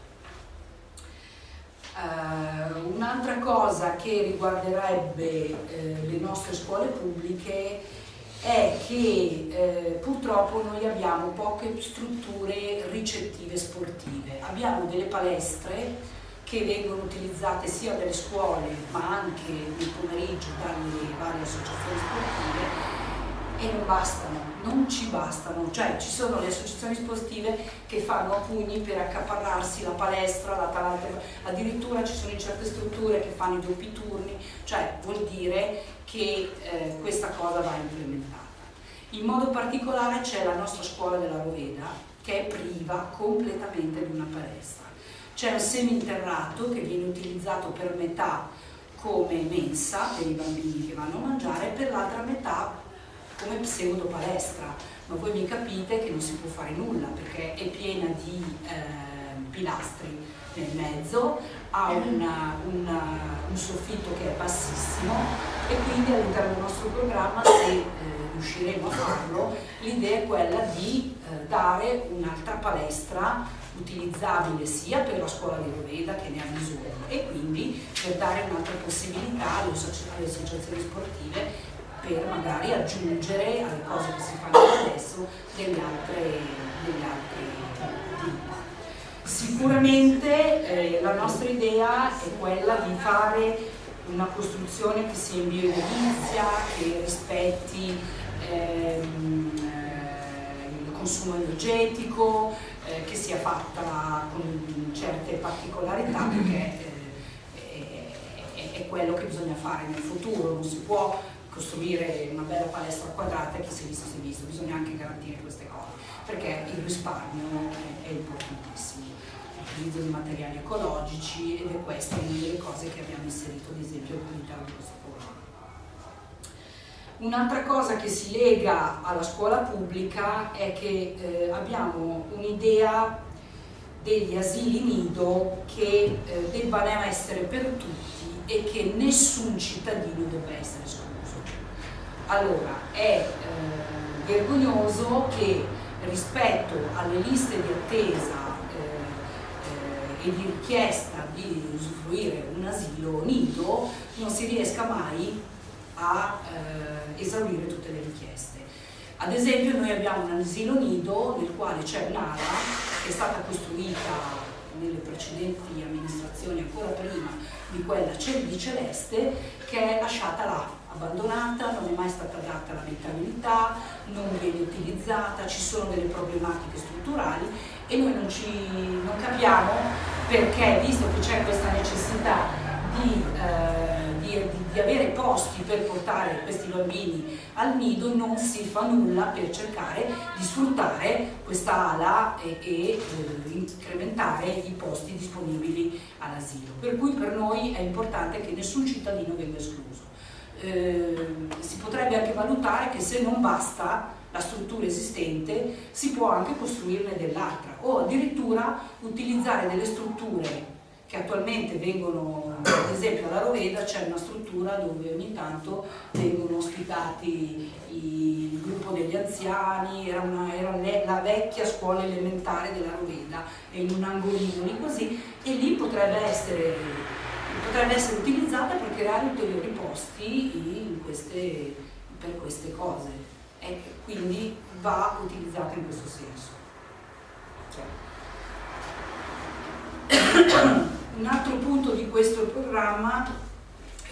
Un'altra cosa che riguarderebbe le nostre scuole pubbliche è che purtroppo noi abbiamo poche strutture ricettive sportive. Abbiamo delle palestre che vengono utilizzate sia dalle scuole ma anche nel pomeriggio dalle varie associazioni sportive e non bastano, non ci bastano, cioè ci sono le associazioni sportive che fanno a pugni per accaparrarsi la palestra, addirittura ci sono in certe strutture che fanno i doppi turni, cioè vuol dire che questa cosa va implementata. In modo particolare c'è la nostra scuola della Roveda che è priva completamente di una palestra. C'è un seminterrato che viene utilizzato per metà come mensa per i bambini che vanno a mangiare e per l'altra metà come pseudo palestra, ma voi mi capite che non si può fare nulla perché è piena di pilastri nel mezzo, ha un soffitto che è bassissimo e quindi all'interno del nostro programma, se riusciremo a farlo, l'idea è quella di dare un'altra palestra utilizzabile sia per la scuola di Roveda che ne ha bisogno e quindi per dare un'altra possibilità alle associazioni sportive per magari aggiungere alle cose che si fanno adesso degli altri tipi. Sicuramente la nostra idea è quella di fare una costruzione che sia in bioedilizia, che rispetti il consumo energetico, che sia fatta con certe particolarità perché è quello che bisogna fare nel futuro, non si può costruire una bella palestra quadrata e chi si è visto, bisogna anche garantire queste cose, perché il risparmio è importantissimo, l'utilizzo di materiali ecologici ed è questa una delle cose che abbiamo inserito ad esempio all'interno di questo programma. Un'altra cosa che si lega alla scuola pubblica è che abbiamo un'idea degli asili nido che debbano essere per tutti e che nessun cittadino debba essere escluso. Allora, è vergognoso che rispetto alle liste di attesa e di richiesta di usufruire un asilo nido non si riesca mai a esaurire tutte le richieste. Ad esempio noi abbiamo un asilo nido nel quale c'è un'ala che è stata costruita nelle precedenti amministrazioni ancora prima di quella di Celeste, che è lasciata là, abbandonata, non è mai stata data l'abitabilità, non viene utilizzata, ci sono delle problematiche strutturali e noi non capiamo perché, visto che c'è questa necessità di avere posti per portare questi bambini al nido, non si fa nulla per cercare di sfruttare questa ala e incrementare i posti disponibili all'asilo. Per cui per noi è importante che nessun cittadino venga escluso. Si potrebbe anche valutare che se non basta la struttura esistente si può anche costruirne dell'altra o addirittura utilizzare delle strutture che attualmente vengono, ad esempio alla Roveda c'è una struttura dove ogni tanto vengono ospitati il gruppo degli anziani, era la vecchia scuola elementare della Roveda, è in un angolino lì così, e lì potrebbe essere utilizzata per creare ulteriori posti per queste cose e quindi va utilizzata in questo senso. Un altro punto di questo programma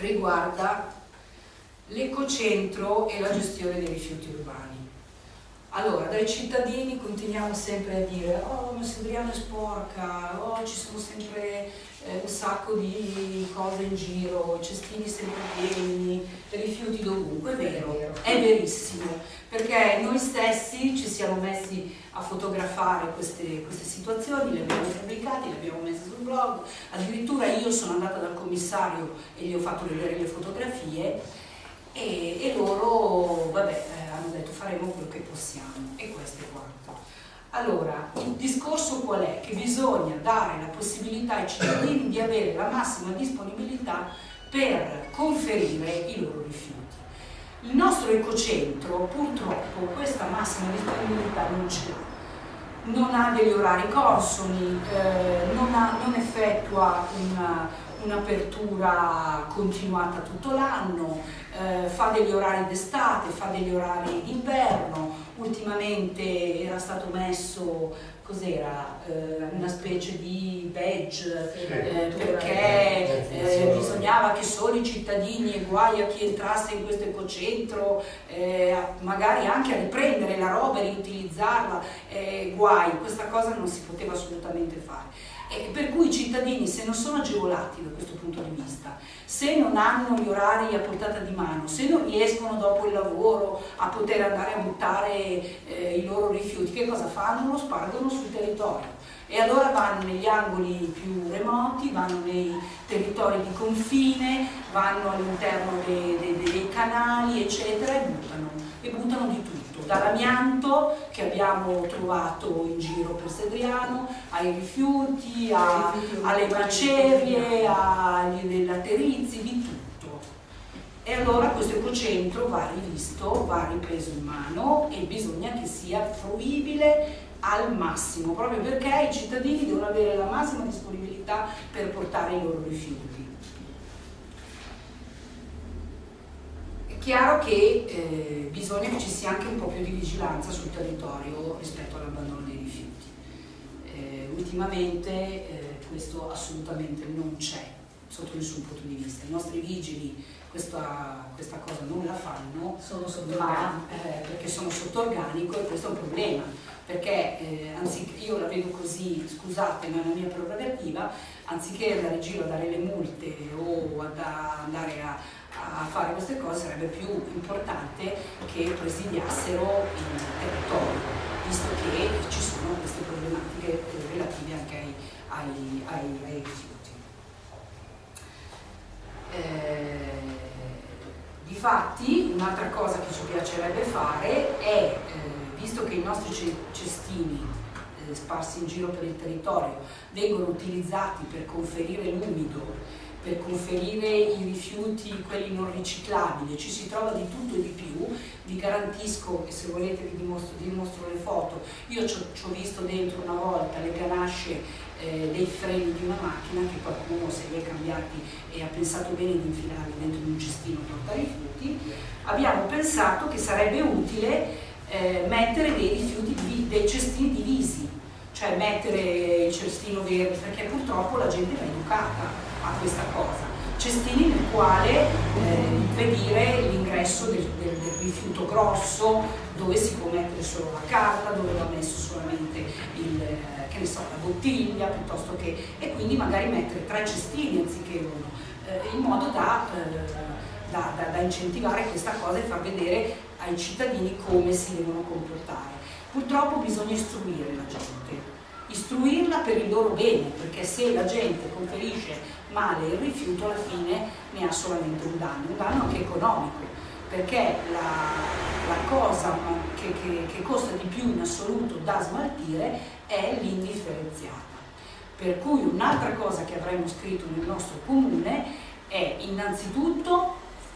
riguarda l'ecocentro e la gestione dei rifiuti urbani. Allora, dai cittadini continuiamo sempre a dire oh, ma Sedriano è sporca, oh, ci sono sempre un sacco di cose in giro, cestini sempre pieni, rifiuti dovunque. È vero, è verissimo, perché noi stessi ci siamo messi a fotografare queste situazioni, le abbiamo pubblicate, le abbiamo messe sul blog, addirittura io sono andata dal commissario e gli ho fatto vedere le fotografie e loro, vabbè, hanno detto faremo quello che possiamo, e questo è quanto. Allora, il discorso qual è? Che bisogna dare la possibilità ai cittadini di avere la massima disponibilità per conferire i loro rifiuti. Il nostro ecocentro purtroppo questa massima disponibilità non ce l'ha. Non ha degli orari consoni, non effettua un'apertura continuata tutto l'anno, fa degli orari d'estate, fa degli orari d'inverno. Ultimamente era stato messo, cos'era, una specie di badge, perché bisognava che solo i cittadini, e guai a chi entrasse in questo ecocentro, magari anche a riprendere la roba e riutilizzarla, guai, questa cosa non si poteva assolutamente fare. Per cui i cittadini, se non sono agevolati da questo punto di vista, se non hanno gli orari a portata di mano, se non riescono dopo il lavoro a poter andare a buttare i loro rifiuti, che cosa fanno? Lo spargono sul territorio. E allora vanno negli angoli più remoti, vanno nei territori di confine, vanno all'interno dei canali, eccetera, e buttano di tutto. Dall'amianto che abbiamo trovato in giro per Sedriano, ai rifiuti, alle macerie, agli laterizi, di tutto. E allora questo ecocentro va rivisto, va ripreso in mano e bisogna che sia fruibile al massimo, proprio perché i cittadini devono avere la massima disponibilità per portare i loro rifiuti. Chiaro che bisogna che ci sia anche un po' più di vigilanza sul territorio rispetto all'abbandono dei rifiuti. Ultimamente questo assolutamente non c'è sotto nessun punto di vista. I nostri vigili questa cosa non la fanno, sono sotto organico. Perché sono sotto organico, e questo è un problema, perché anziché, io la vedo così, scusate ma è una mia prerogativa, anziché andare in giro a dare le multe o andare a fare queste cose, sarebbe più importante che presidiassero il territorio, visto che ci sono queste problematiche relative anche ai rifiuti. Difatti, un'altra cosa che ci piacerebbe fare è, visto che i nostri cestini sparsi in giro per il territorio vengono utilizzati per conferire l'umido, per conferire i rifiuti, quelli non riciclabili, ci si trova di tutto e di più. Vi garantisco che, se volete vi dimostro le foto, io ci ho visto dentro una volta le ganasce dei freni di una macchina, che qualcuno se li ha cambiati e ha pensato bene di infilarli dentro un cestino porta rifiuti. Abbiamo pensato che sarebbe utile mettere dei rifiuti, dei cestini divisi, cioè mettere il cestino verde, perché purtroppo la gente va educata a questa cosa, cestini nel quale impedire l'ingresso del rifiuto grosso, dove si può mettere solo la carta, dove va messo solamente che ne so, la bottiglia, piuttosto che, e quindi magari mettere 3 cestini anziché uno, in modo da incentivare questa cosa e far vedere ai cittadini come si devono comportare. Purtroppo bisogna istruire la gente, istruirla per il loro bene, perché se la gente conferisce male il rifiuto, alla fine ne ha solamente un danno anche economico, perché la cosa che costa di più in assoluto da smaltire è l'indifferenziata. Per cui un'altra cosa che avremmo scritto nel nostro comune è innanzitutto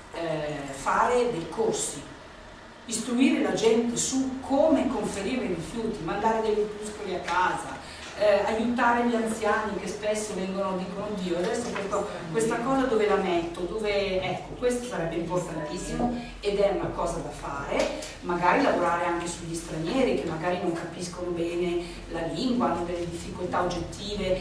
fare dei corsi, istruire la gente su come conferire i rifiuti, mandare degli opuscoli a casa, aiutare gli anziani che spesso dicono Dio, adesso questa cosa dove la metto, ecco, questo sarebbe importantissimo ed è una cosa da fare. Magari lavorare anche sugli stranieri che magari non capiscono bene la lingua, hanno delle difficoltà oggettive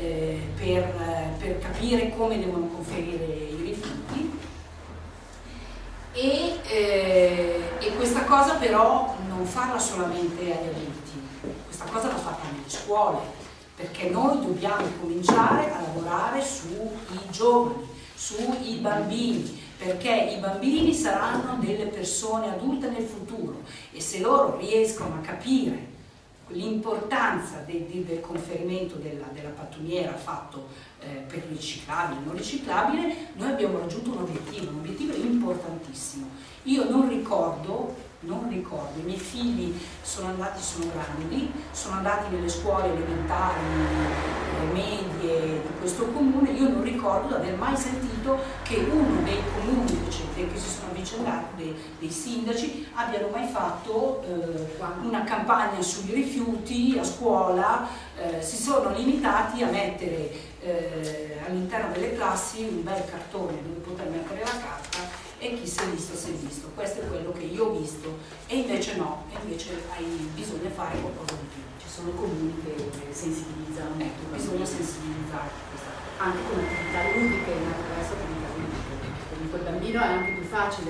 per capire come devono conferire i rifiuti. E questa cosa però non farla solamente agli adulti, questa cosa va fatta nelle scuole, perché noi dobbiamo cominciare a lavorare sui giovani, sui bambini, perché i bambini saranno delle persone adulte nel futuro e se loro riescono a capire l'importanza del conferimento della pattumiera fatto per il riciclabile e non riciclabile, noi abbiamo raggiunto un obiettivo importantissimo. Io non ricordo, i miei figli sono grandi, sono andati nelle scuole elementari, medie di questo comune, io non ricordo di aver mai sentito che uno dei comuni che si sono avvicendati, dei sindaci, abbiano mai fatto una campagna sui rifiuti a scuola, si sono limitati a mettere all'interno delle classi un bel cartone dove poter mettere la carta e chi si è visto si è visto. Questo è quello che io ho visto e invece no, bisogna fare qualcosa di più. Ci sono comuni che sensibilizzano molto, Bisogna sensibilizzare anche con attività ludiche, attraverso attività ludiche. Comunque il bambino è anche più facile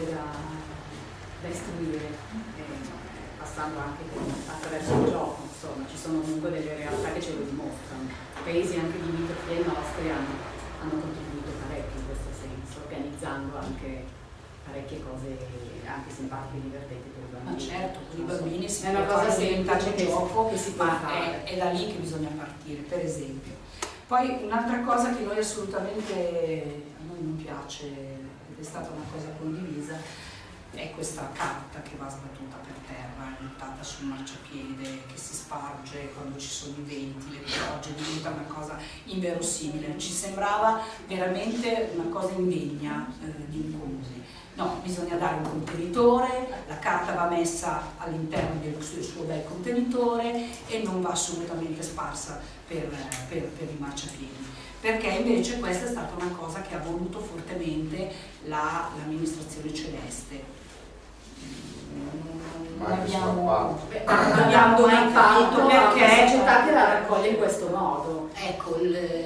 da istruire, passando anche attraverso il gioco, insomma, ci sono comunque delle realtà che ce lo dimostrano. Paesi anche limitrofi ai nostri hanno contribuito parecchio in questo senso, organizzando anche parecchie cose anche simpatiche e divertenti per i bambini. Ma certo, per i bambini si è una cosa semplice di gioco, che si può fare. È da lì che bisogna partire, per esempio. Poi un'altra cosa che noi assolutamente a noi non piace ed è stata una cosa condivisa è questa carta che va sbattuta per terra, buttata sul marciapiede, che si sparge quando ci sono i venti, le piogge, diventa una cosa inverosimile. Ci sembrava veramente una cosa indegna di un comune. No, bisogna dare un contenitore, la carta va messa all'interno del suo bel contenitore e non va assolutamente sparsa per i marciapiedi, perché invece questa è stata una cosa che ha voluto fortemente l'amministrazione celeste. Non abbiamo mai capito perché la società che la raccoglie in questo modo. Ecco,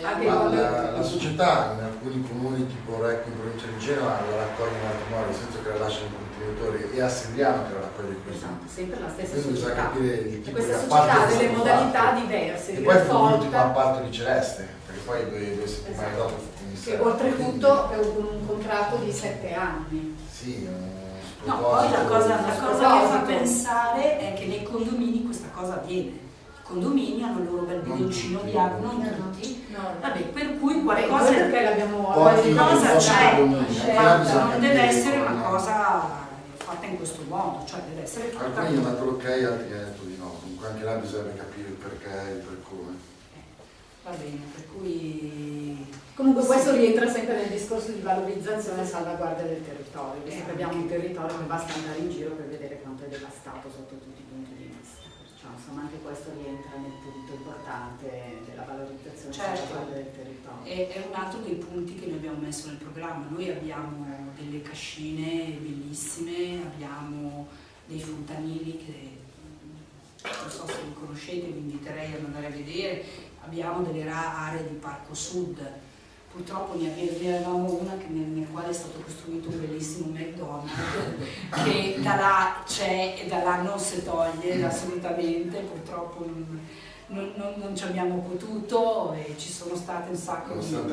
la società in alcuni comuni tipo Recco in provincia di Genova la raccoglie in altro modo, nel senso che la lascia in contenitore, e a Sendriano che la raccoglie così. Esatto, sempre la stessa quindi società. Bisogna capire il tipo questa di società ha appalto delle che modalità fatto. diverse. E poi fu l'ultimo appalto di Celeste, perché poi due settimane dopo fu che commissario. oltretutto è un contratto di 7 anni. Sì, no, poi la cosa che fa pensare è che nei condomini questa cosa avviene. I condomini hanno il loro bel bidoncino bianco, non tutti. Vabbè, per cui qualcosa perché l'abbiamo qualcosa c'è, ma bisogna non capire deve essere una come- cosa fatta in questo modo, cioè deve essere fatta. Alcuni hanno dato l'ok, altri hanno detto di no, comunque anche là bisogna capire il perché e il per come. Va bene, per cui Comunque questo rientra sempre nel discorso di valorizzazione e salvaguardia del territorio, visto che abbiamo un territorio che basta andare in giro per vedere quanto è devastato sotto tutti i punti di vista. Perciò insomma anche questo rientra nel punto importante della valorizzazione e salvaguardia del territorio. è un altro dei punti che noi abbiamo messo nel programma. Noi abbiamo delle cascine bellissime, abbiamo dei fontanili che non so se li conoscete, vi inviterei ad andare a vedere. Abbiamo delle aree di Parco Sud. Purtroppo ne avevamo una nel quale è stato costruito un bellissimo McDonald's che da là c'è e da là non si toglie assolutamente, purtroppo non ci abbiamo potuto e ci sono state un sacco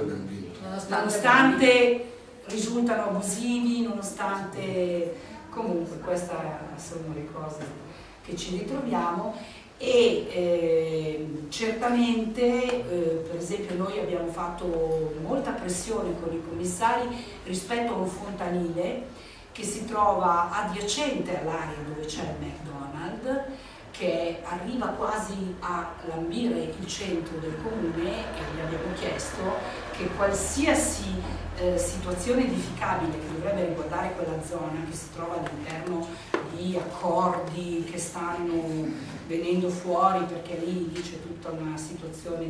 nonostante risultano abusivi, nonostante comunque queste sono le cose che ci ritroviamo. E certamente per esempio noi abbiamo fatto molta pressione con i commissari rispetto a un fontanile che si trova adiacente all'area dove c'è il McDonald's, che arriva quasi a lambire il centro del comune, e gli abbiamo chiesto che qualsiasi situazione edificabile che dovrebbe riguardare quella zona, che si trova all'interno di accordi che stanno venendo fuori, perché lì c'è tutta una situazione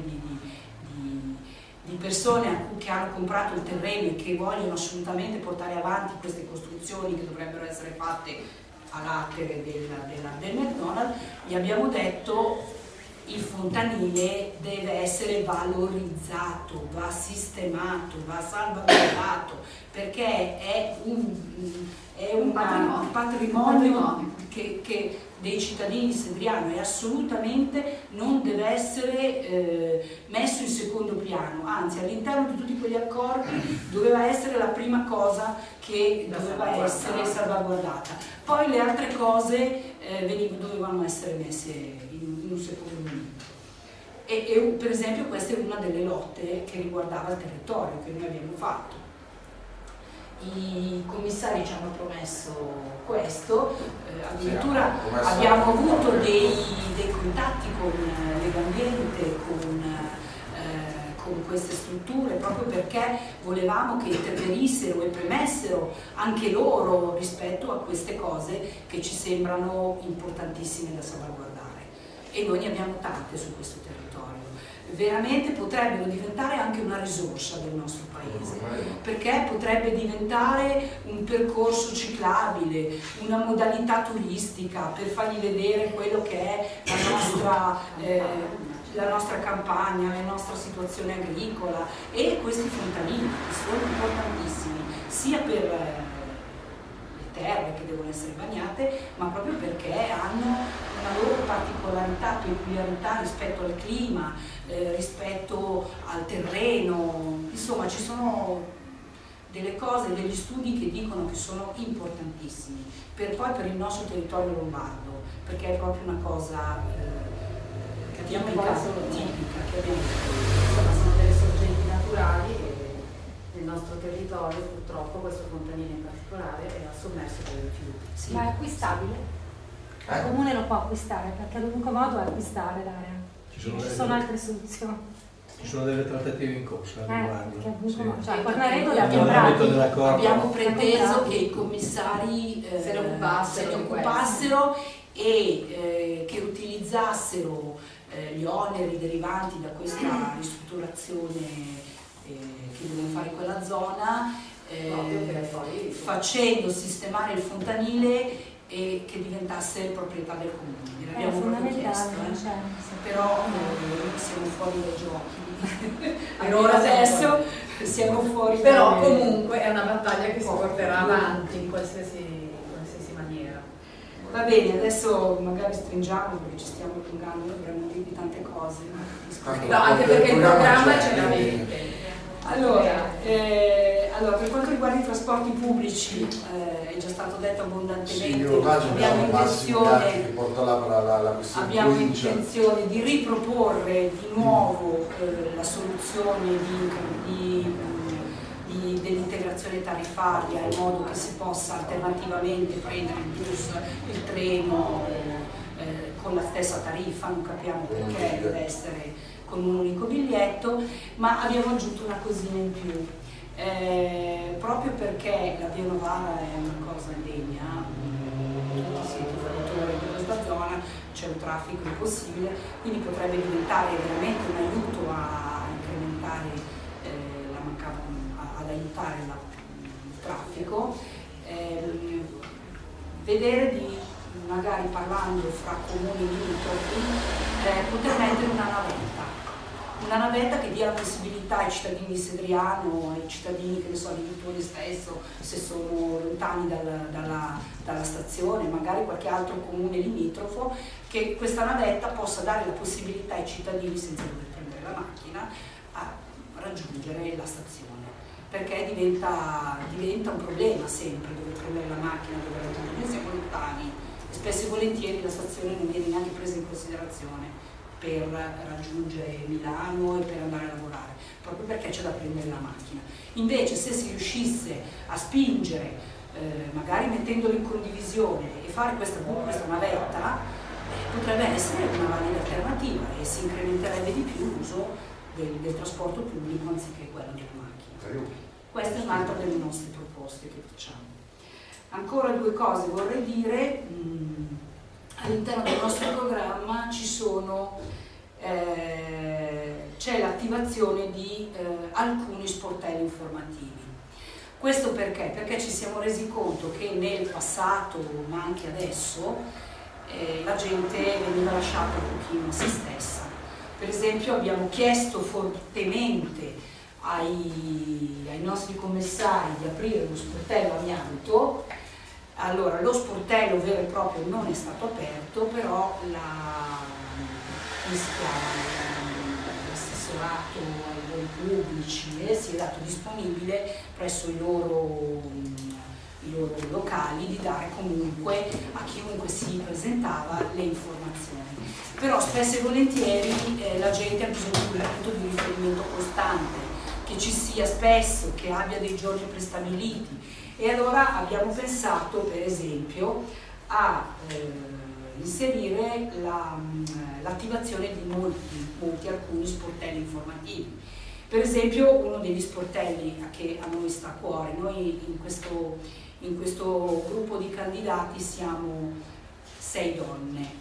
di persone che hanno comprato il terreno e che vogliono assolutamente portare avanti queste costruzioni che dovrebbero essere fatte a latere del McDonald's. Gli abbiamo detto il fontanile deve essere valorizzato, va sistemato, va salvaguardato, perché è un patrimonio dei cittadini di Sedriano e assolutamente non deve essere messo in secondo piano, anzi all'interno di tutti quegli accordi doveva essere la prima cosa che doveva essere salvaguardata. Poi le altre cose dovevano essere messe in un secondo momento. E per esempio questa è una delle lotte che riguardava il territorio che noi abbiamo fatto. I commissari ci hanno promesso questo, addirittura abbiamo avuto dei contatti con Legambiente, con queste strutture, proprio perché volevamo che intervenissero e premessero anche loro rispetto a queste cose che ci sembrano importantissime da salvaguardare. E noi ne abbiamo tante su questo territorio. Veramente potrebbero diventare anche una risorsa del nostro paese, perché potrebbe diventare un percorso ciclabile, una modalità turistica per fargli vedere quello che è la nostra campagna, la nostra situazione agricola, e questi fontanili che sono importantissimi sia per le terre che devono essere bagnate, ma proprio perché hanno una loro particolarità, peculiarità rispetto al clima, rispetto al terreno. Insomma, ci sono delle cose, degli studi che dicono che sono importantissimi poi per il nostro territorio lombardo, perché è proprio una cosa tipica che abbiamo. Insomma, sono delle sorgenti naturali e nel nostro territorio purtroppo questo fontanile in particolare è sommerso dai rifiuti. Sì. Ma è acquistabile? Il comune lo può acquistare, perché l'unico modo è acquistare l'area. Ci sono altre soluzioni. Ci sono delle trattative in corso a riguardo. Abbiamo preteso che i commissari se ne occupassero e che utilizzassero gli oneri derivanti da questa ristrutturazione che devono fare in quella zona, facendo sistemare il fontanile e che diventasse proprietà del comune. L'abbiamo proprio chiesto, però siamo fuori dai giochi. Allora adesso siamo fuori. Però comunque è una battaglia che si porterà avanti in qualsiasi maniera. Va bene, adesso magari stringiamo perché ci stiamo allungando, dovremmo dirvi tante cose. No, anche perché il programma ce l'avete. Allora, per quanto riguarda i trasporti pubblici, è già stato detto abbondantemente, abbiamo intenzione di riproporre di nuovo la soluzione dell'integrazione tariffaria, in modo che si possa alternativamente prendere il bus, il treno con la stessa tariffa. Non capiamo perché deve essere con un unico biglietto, ma abbiamo aggiunto una cosina in più, proprio perché la Via Novara è una cosa indegna, tutti siete fruitori di questa zona, c'è un traffico impossibile, quindi potrebbe diventare veramente un aiuto a incrementare ad aiutare il traffico, vedere di, magari parlando fra comuni limitrofi, poter mettere una navetta che dia la possibilità ai cittadini di Sedriano, ai cittadini, che ne so, di Vittorio stesso, se sono lontani dalla stazione, magari qualche altro comune limitrofo, che questa navetta possa dare la possibilità ai cittadini, senza dover prendere la macchina, a raggiungere la stazione. Perché diventa un problema sempre dover prendere la macchina, dover raggiungere, noi siamo lontani e spesso e volentieri la stazione non viene neanche presa in considerazione per raggiungere Milano e per andare a lavorare, proprio perché c'è da prendere la macchina. Invece se si riuscisse a spingere, magari mettendolo in condivisione, e fare questa navetta, potrebbe essere una valida alternativa e si incrementerebbe di più l'uso del trasporto pubblico anziché quello della macchina. Questa è un'altra delle nostre proposte che facciamo. Ancora due cose vorrei dire. All'interno del nostro programma c'è l'attivazione di alcuni sportelli informativi. Questo perché? Perché ci siamo resi conto che nel passato, ma anche adesso, la gente veniva lasciata un pochino a se stessa. Per esempio abbiamo chiesto fortemente ai nostri commissari di aprire uno sportello amianto, Allora, lo sportello vero e proprio non è stato aperto, però come si chiama, l'assessorato ai lavori pubblici si è dato disponibile presso i loro locali di dare comunque a chiunque si presentava le informazioni. Però spesso e volentieri la gente ha bisogno di quel punto di riferimento costante, che ci sia spesso, che abbia dei giorni prestabiliti, e allora abbiamo pensato per esempio a inserire l'attivazione di alcuni sportelli informativi. Per esempio uno degli sportelli che a noi sta a cuore, noi in questo gruppo di candidati siamo 6 donne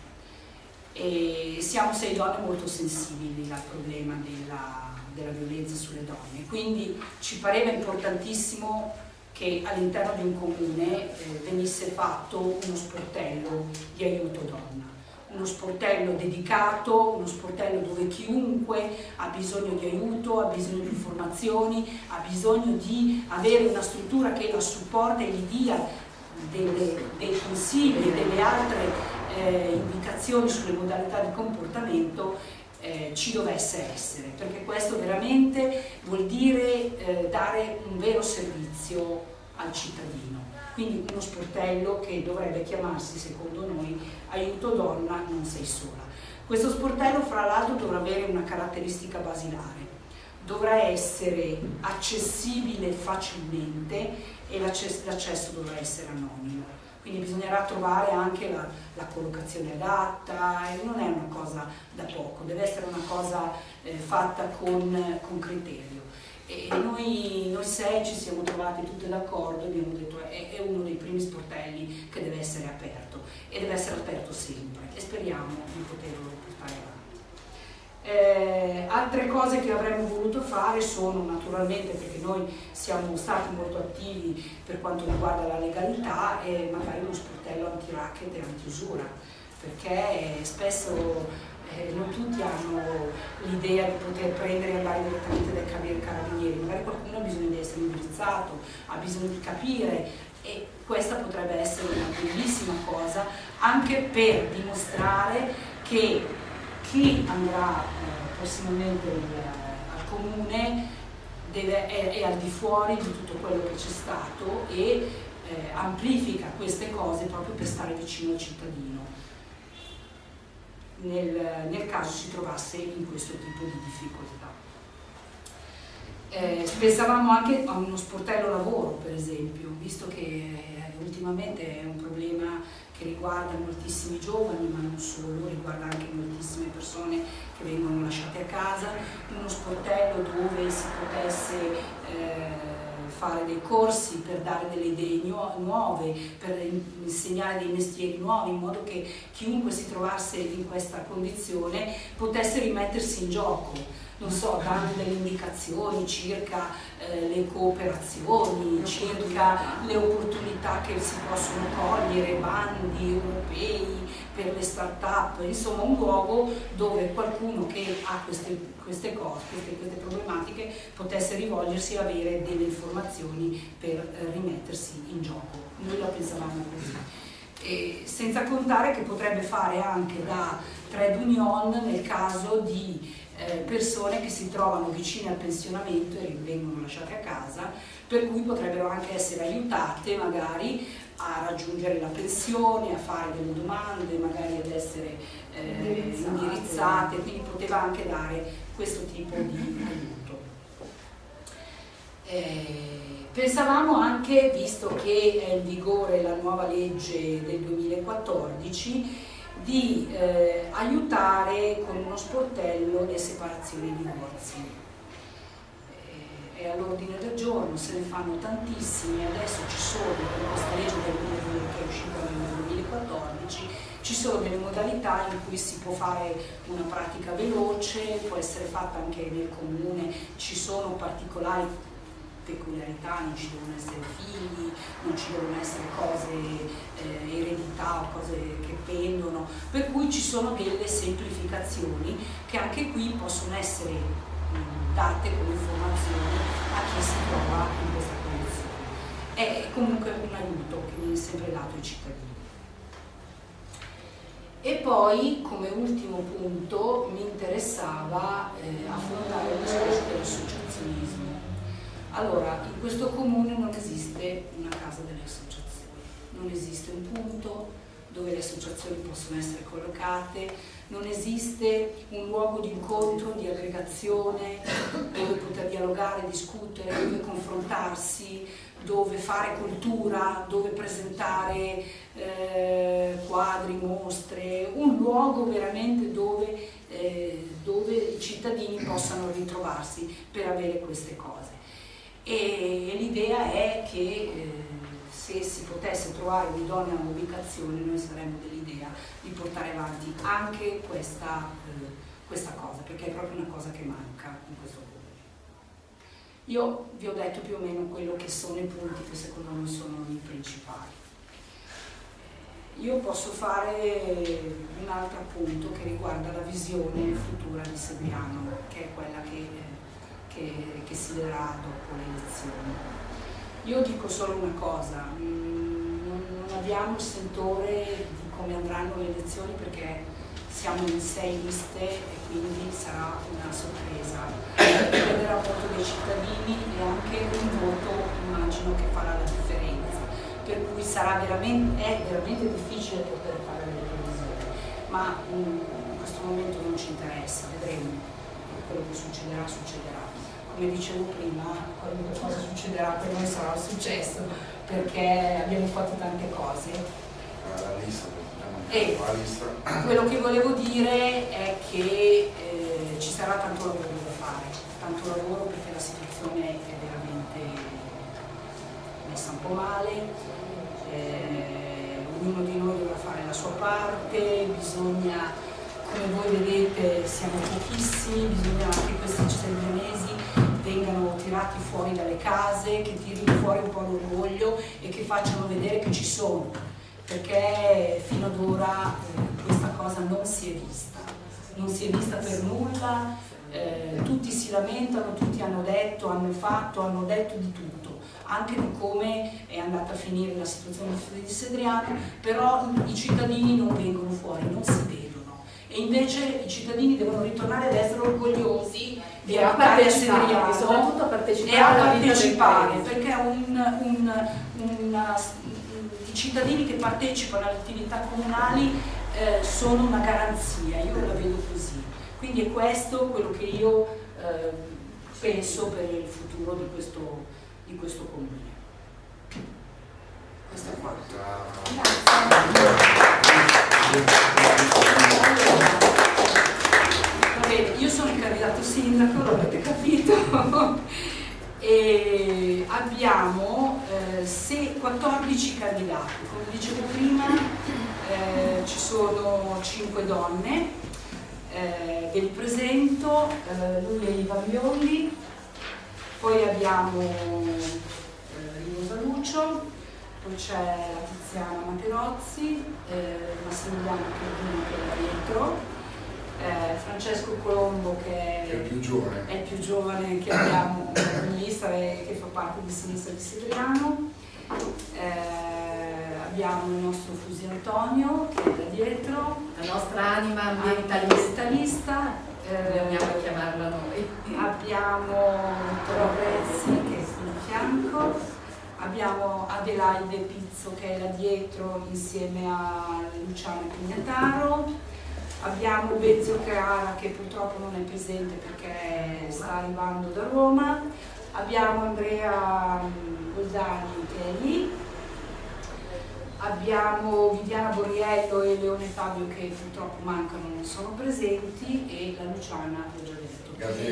e siamo 6 donne molto sensibili al problema della violenza sulle donne, quindi ci pareva importantissimo che all'interno di un comune venisse fatto uno sportello di aiuto donna, uno sportello dedicato, uno sportello dove chiunque ha bisogno di aiuto, ha bisogno di informazioni, ha bisogno di avere una struttura che la supporta e gli dia dei consigli e delle altre indicazioni sulle modalità di comportamento, ci dovesse essere, perché questo veramente vuol dire dare un vero servizio al cittadino. Quindi uno sportello che dovrebbe chiamarsi, secondo noi, aiuto donna non sei sola. Questo sportello fra l'altro dovrà avere una caratteristica basilare, dovrà essere accessibile facilmente e l'accesso dovrà essere anonimo. Quindi bisognerà trovare anche la collocazione adatta, e non è una cosa da poco, deve essere una cosa fatta con criterio. E noi 6 ci siamo trovati tutte d'accordo e abbiamo detto è uno dei primi sportelli che deve essere aperto, e deve essere aperto sempre, e speriamo di poterlo portare avanti. Altre cose che avremmo voluto fare sono, naturalmente, perché noi siamo stati molto attivi per quanto riguarda la legalità, e magari uno sportello anti-racket e anti-usura, perché spesso non tutti hanno l'idea di poter prendere e andare direttamente dai carabinieri, magari qualcuno ha bisogno di essere indirizzato, ha bisogno di capire, e questa potrebbe essere una bellissima cosa anche per dimostrare che chi andrà prossimamente al comune è al di fuori di tutto quello che c'è stato, e amplifica queste cose proprio per stare vicino al cittadino nel caso si trovasse in questo tipo di difficoltà. Pensavamo anche a uno sportello lavoro, per esempio, visto che ultimamente è un problema che riguarda moltissimi giovani, ma non solo, riguarda anche moltissime persone che vengono lasciate a casa, uno sportello dove si potesse fare dei corsi per dare delle idee nuove, per insegnare dei mestieri nuovi, in modo che chiunque si trovasse in questa condizione potesse rimettersi in gioco, non so, dando delle indicazioni circa le cooperazioni, circa le opportunità che si possono cogliere, bandi europei per le start-up, insomma un luogo dove qualcuno che ha queste problematiche potesse rivolgersi e avere delle informazioni per rimettersi in gioco. Noi la pensavamo così. E senza contare che potrebbe fare anche da trade union nel caso di persone che si trovano vicine al pensionamento e vengono lasciate a casa, per cui potrebbero anche essere aiutate magari a raggiungere la pensione, a fare delle domande, magari ad essere indirizzate, quindi poteva anche dare questo tipo di aiuto. Pensavamo anche, visto che è in vigore la nuova legge del 2014, di aiutare con uno sportello le separazioni e i divorzi. È all'ordine del giorno, se ne fanno tantissimi, adesso ci sono, con questa legge che è uscita nel 2014, ci sono delle modalità in cui si può fare una pratica veloce, può essere fatta anche nel comune, ci sono particolari peculiarità, non ci devono essere figli, non ci devono essere cose, eredità o cose che pendono, per cui ci sono delle semplificazioni che anche qui possono essere date come informazioni a chi si trova in questa condizione. è comunque un aiuto che viene sempre dato ai cittadini. E poi, come ultimo punto, mi interessava affrontare il discorso dell'associazionismo. Allora, in questo comune non esiste una casa delle associazioni, non esiste un punto dove le associazioni possono essere collocate, non esiste un luogo di incontro, di aggregazione, dove poter dialogare, discutere, dove confrontarsi, dove fare cultura, dove presentare quadri, mostre, un luogo veramente dove i cittadini possano ritrovarsi per avere queste cose. E l'idea è che se si potesse trovare un'idonea ubicazione, noi saremmo dell'idea di portare avanti anche questa cosa, perché è proprio una cosa che manca in questo comune. Io vi ho detto più o meno quello che sono i punti che secondo me sono i principali. Io posso fare un altro punto che riguarda la visione futura di Sedriano, che è quella che si darà dopo le elezioni. Io dico solo una cosa, non abbiamo il sentore di come andranno le elezioni perché siamo in 6 liste e quindi sarà una sorpresa. Dipenderà molto dai cittadini e anche un voto immagino che farà la differenza, per cui è veramente difficile poter fare le previsioni, ma in questo momento non ci interessa, vedremo, quello che succederà succederà. Come dicevo prima, qualunque cosa succederà per noi sarà un successo, perché abbiamo fatto tante cose. La lista, e quello che volevo dire è che ci sarà tanto lavoro da fare, tanto lavoro perché la situazione è veramente messa un po' male, ognuno di noi dovrà fare la sua parte, bisogna, come voi vedete siamo pochissimi, bisogna che questi sedrianesi vengano tirati fuori dalle case, che tirino fuori un po' l'orgoglio e che facciano vedere che ci sono, perché fino ad ora questa cosa non si è vista per nulla, tutti si lamentano, tutti hanno detto, hanno fatto, hanno detto di tutto, anche di come è andata a finire la situazione di Sedriano, però i cittadini non vengono fuori, non si vedono. E invece i cittadini devono ritornare ad essere orgogliosi di abitare a Sedriano, soprattutto a partecipare, perché i cittadini che partecipano alle attività comunali sono una garanzia, io la vedo così. Quindi è questo quello che io penso per il futuro di questo comune. Questa qua. Va bene, io sono il candidato sindaco, lo avete capito, e abbiamo 14 candidati, come dicevo prima ci sono 5 donne, ve li presento, lui è Ivan Biolli, poi abbiamo Rosa Lucio, poi c'è la Tiziana Materozzi, Massimiliano Chiodini che è là dietro, Francesco Colombo che è il più giovane che abbiamo in lista e che fa parte di Sinistra di Sedriano, abbiamo il nostro Fusi Antonio che è là dietro, la nostra anima ambientalista, dobbiamo chiamarla noi, abbiamo Vittorio Prezzi che è qui di fianco, abbiamo Adelaide Pizzo che è là dietro insieme a Luciano Pignataro, abbiamo Bezio Creara che purtroppo non è presente perché sta arrivando da Roma, abbiamo Andrea Goldani che è lì, abbiamo Viviana Borriello e Leone Fabio che purtroppo mancano, non sono presenti, e la Luciana, l'ho già detto.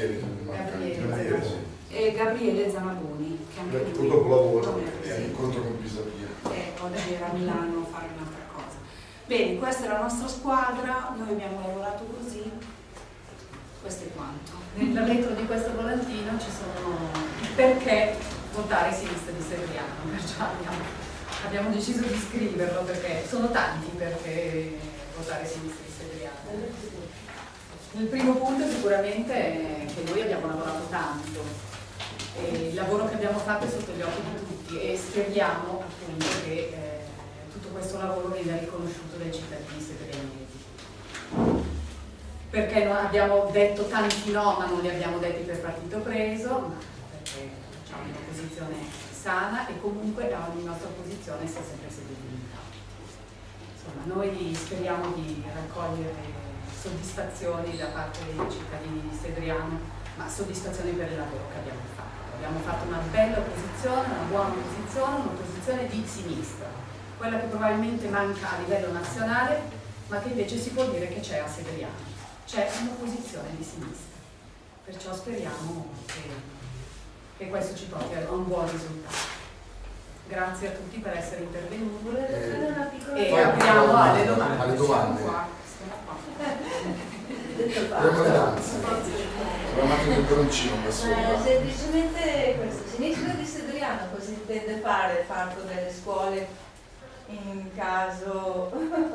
E Gabriele Zanaboni che anche lui dopo lavoro non è è presente. incontro con Pisapia. Oggi era a Milano a fare un'altra cosa. Bene, questa è la nostra squadra, noi abbiamo lavorato così, questo è quanto. Nel retro di questo volantino ci sono il perché votare Sinistra di Sedriano, perciò abbiamo deciso di scriverlo perché sono tanti perché votare Sinistra di Sedriano. Il primo punto sicuramente è che noi abbiamo lavorato tanto e il lavoro che abbiamo fatto è sotto gli occhi di tutti. tutti e speriamo appunto che tutto questo lavoro venga riconosciuto dai cittadini sedrianesi. Perché noi abbiamo detto tanti no, ma non li abbiamo detti per partito preso, ma perché facciamo un'opposizione sana e comunque ogni nostra opposizione si è sempre seduta. Insomma, noi speriamo di raccogliere soddisfazioni da parte dei cittadini di Sedriano, ma soddisfazioni per il lavoro che abbiamo fatto. Abbiamo fatto una bella opposizione, una buona opposizione, un'opposizione di sinistra, quella che probabilmente manca a livello nazionale, ma che invece si può dire che c'è a Sedriano. C'è un'opposizione di sinistra, perciò speriamo che questo ci porti a un buon risultato. Grazie a tutti per essere intervenuti e apriamo alle domande. Alle domande. Apriamo le danze. Programmato il peperoncino da sopra. Semplicemente questo, Sinistra di Sedriano cosa intende fare? Il fatto delle scuole in caso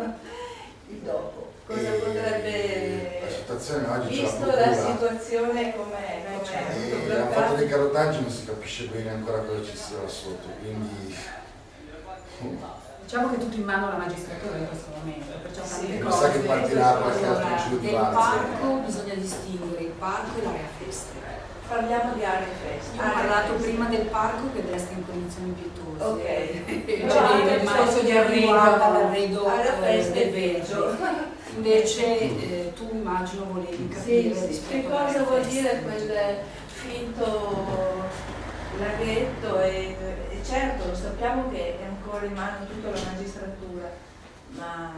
il dopo? Cosa potrebbe, la situazione oggi visto la situazione com'è, abbiamo fatto dei carotaggi, non si capisce bene ancora cosa ci sia là sotto, quindi diciamo che è tutto in mano alla magistratura in questo momento, perciò tante mi cose. sa che partirà qualche altro giro di Nel balzo. parco bisogna distinguere il parco e l'area feste. parliamo di aree feste. Io ho parlato prima del parco che resta in condizioni pietose. Ok. Cioè il discorso di arredo del verde. Invece tu immagino volevi capire che cosa vuol dire quel finto laghetto e certo lo sappiamo che è ancora in mano tutta la magistratura, ma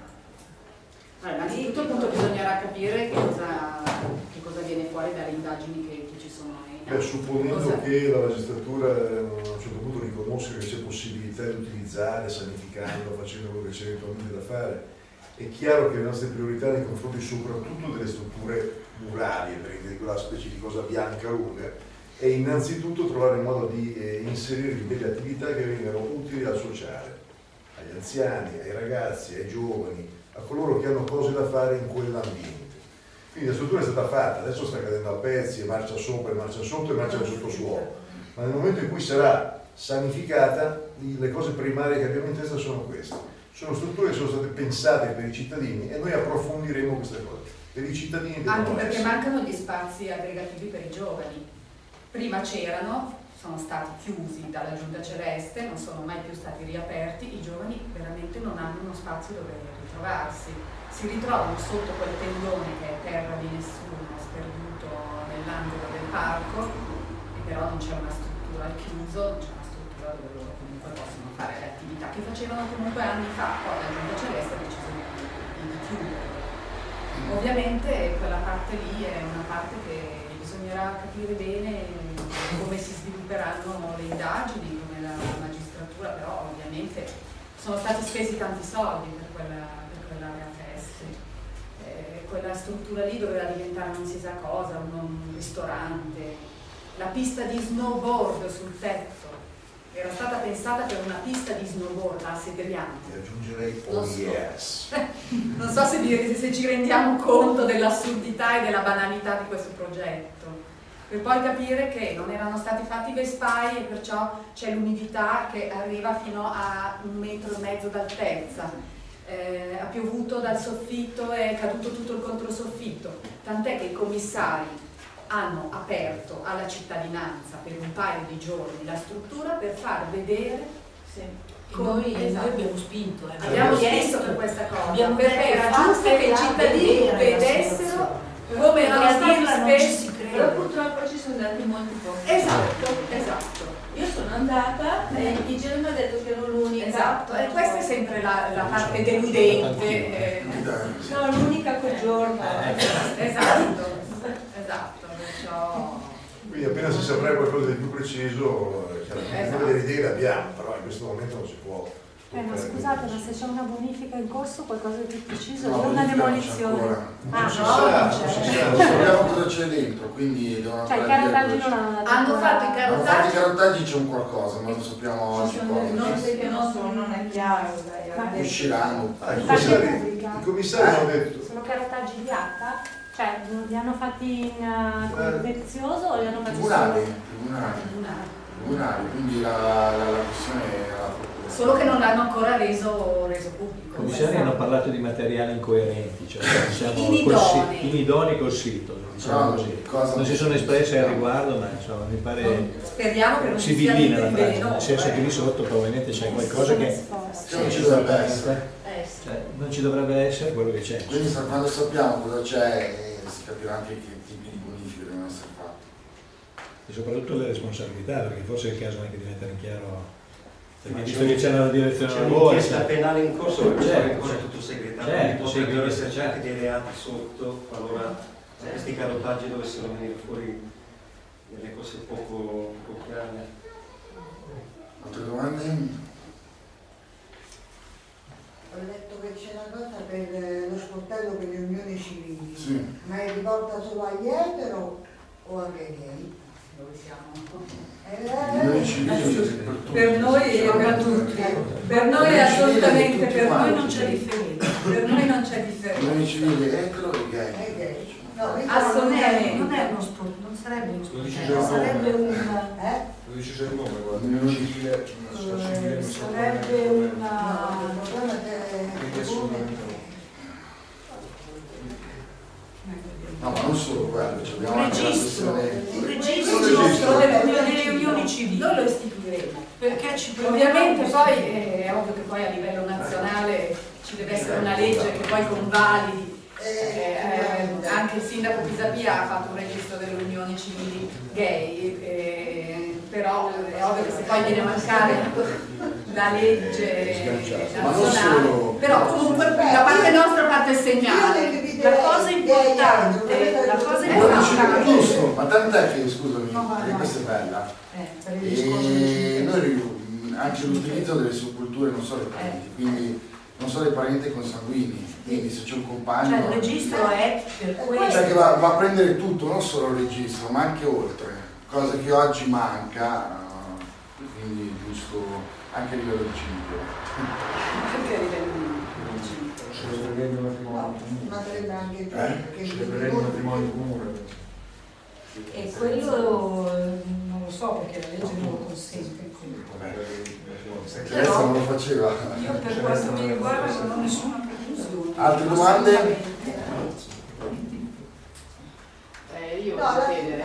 innanzitutto appunto bisognerà capire che cosa viene fuori dalle indagini che ci sono in atto. Supponendo che la magistratura a un certo punto riconosca che c'è possibilità di utilizzare, sanificando, facendo quello che c'è eventualmente da fare, è chiaro che le nostre priorità nei confronti soprattutto delle strutture murarie, perché di quella specie di cosa bianca lunga, è innanzitutto trovare il modo di inserire delle attività che vengano utili al sociale, agli anziani, ai ragazzi, ai giovani, a coloro che hanno cose da fare in quell'ambiente. Quindi la struttura è stata fatta, adesso sta cadendo a pezzi, e marcia sopra, e marcia sotto e marcia al sottosuolo, ma nel momento in cui sarà sanificata, le cose primarie che abbiamo in testa sono queste. Sono strutture che sono state pensate per i cittadini e noi approfondiremo queste cose. Per i cittadini anche perché mancano gli spazi aggregativi per i giovani. Prima c'erano, sono stati chiusi dalla Giunta Celeste, non sono mai più stati riaperti, i giovani veramente non hanno uno spazio dove ritrovarsi. Si ritrovano sotto quel tendone che è terra di nessuno, sperduto nell'angolo del parco, e però non c'è una struttura al chiuso, non c'è una struttura dove loro comunque possono fare le attività che facevano comunque anni fa. Poi la Giunta Celeste ha deciso di chiudere. Ovviamente quella parte lì è una parte che bisognerà capire bene come si svilupperanno le indagini, come la magistratura, però ovviamente sono stati spesi tanti soldi per quell'area feste. Quella struttura lì doveva diventare non si sa cosa, un ristorante. La pista di snowboard sul tetto era stata pensata per una pista di snowboard a Sedriano. E aggiungerei yes. Non so se ci rendiamo conto dell'assurdità e della banalità di questo progetto. Per poi capire che non erano stati fatti vespai e perciò c'è l'umidità che arriva fino a 1,5 metri d'altezza. Ha piovuto dal soffitto e è caduto tutto il controsoffitto. Tant'è che i commissari hanno aperto alla cittadinanza per un paio di giorni la struttura per far vedere noi abbiamo spinto. Abbiamo chiesto per questa cosa, abbiamo perché era giusto che i cittadini vedessero come erano stati spesi. però purtroppo ci sono andati molti pochi. Esatto. Io sono andata e il vigile mi ha detto che ero l'unica. Esatto, e questa è sempre la parte deludente. No, l'unica quel giorno. Esatto, perciò... Quindi appena si saprà qualcosa di più preciso, chiaramente noi delle idee le abbiamo, però in questo momento non si può. Ma scusate, ma se c'è una bonifica in corso, qualcosa di più preciso, No, è una demolizione. Non si sa, non c'è. non sappiamo cosa c'è dentro, quindi devono Cioè i ancora dire carotaggi cosa non c'è. hanno dato Hanno fatto i Hanno fatto i carotaggi. carotaggi, c'è un qualcosa, ma non sappiamo oggi cosa. Non sai che non è chiaro. dai. Usciranno. I commissari hanno detto. Sono carotaggi di acqua? Cioè li hanno fatti in prezioso o li hanno fatti Tribunali, solo? tribunali. comunali, quindi la questione era solo che non l'hanno ancora reso pubblico. I commissari hanno parlato di materiali incoerenti, cioè diciamo inidonei col sito, diciamo così. Non si sono espressi al riguardo, ma insomma mi pare speriamo che non si villina la frase, nel senso che lì sotto probabilmente c'è qualcosa che non ci dovrebbe essere. Cioè, non ci dovrebbe essere quello che c'è. Quindi quando sappiamo cosa c'è si capirà anche che tipi di bonifiche devono essere fatti. E soprattutto le responsabilità, perché forse è il caso anche di mettere in chiaro. Perché visto che c'è una direzione c'è lavoro, un'inchiesta penale in corso, perché certo, è ancora tutto segretato, certo, potrebbero esserci anche dei reati sotto qualora questi carotaggi dovessero venire fuori delle cose poco chiare. Altre domande? Ho letto che c'è una cosa per lo sportello per le unioni civili, Sì. ma è rivolta solo agli etero o anche ai gay? Dove siamo? Unioni civili Per noi e per tutti. Per noi è assolutamente, per noi non c'è differenza. Per noi non c'è differenza. Unioni civili etero e gay. È gay. No, Assolutamente. Non è uno sport, non sarebbe uno sport, sarebbe un. Lo dice c'è il nome, guarda, Unione civile, Sarebbe una. No, ma non solo quello, cioè abbiamo Un anche la registro questione. delle unioni civili. Noi lo istituiremo. Perché ci Ovviamente poi è ovvio che poi a livello nazionale ci deve essere una legge che poi convalidi. Anche il sindaco Pisapia ha fatto un registro delle unioni civili gay, però è ovvio che se poi viene a mancare la legge nazionale, però comunque da parte nostra parte il segnale. La cosa importante, Giusto, ma tant'è che, scusami, perché questa è bella. E noi anche l'utilizzo delle subculture non sono le parenti, quindi non sono le parenti consanguini, quindi se c'è un compagno. Cioè il registro è per questo. Cioè che va a prendere tutto, non solo il registro, ma anche oltre, cosa che oggi manca, quindi giusto anche a livello di cibo. Anche a livello di celebrerebbe un matrimonio comune. Celebrerebbe un matrimonio comune. E quello non lo so perché la legge non lo consente. Adesso non lo faceva. Io per quanto mi riguarda non ho nessuna preclusione. Altre domande? Io voglio chiedere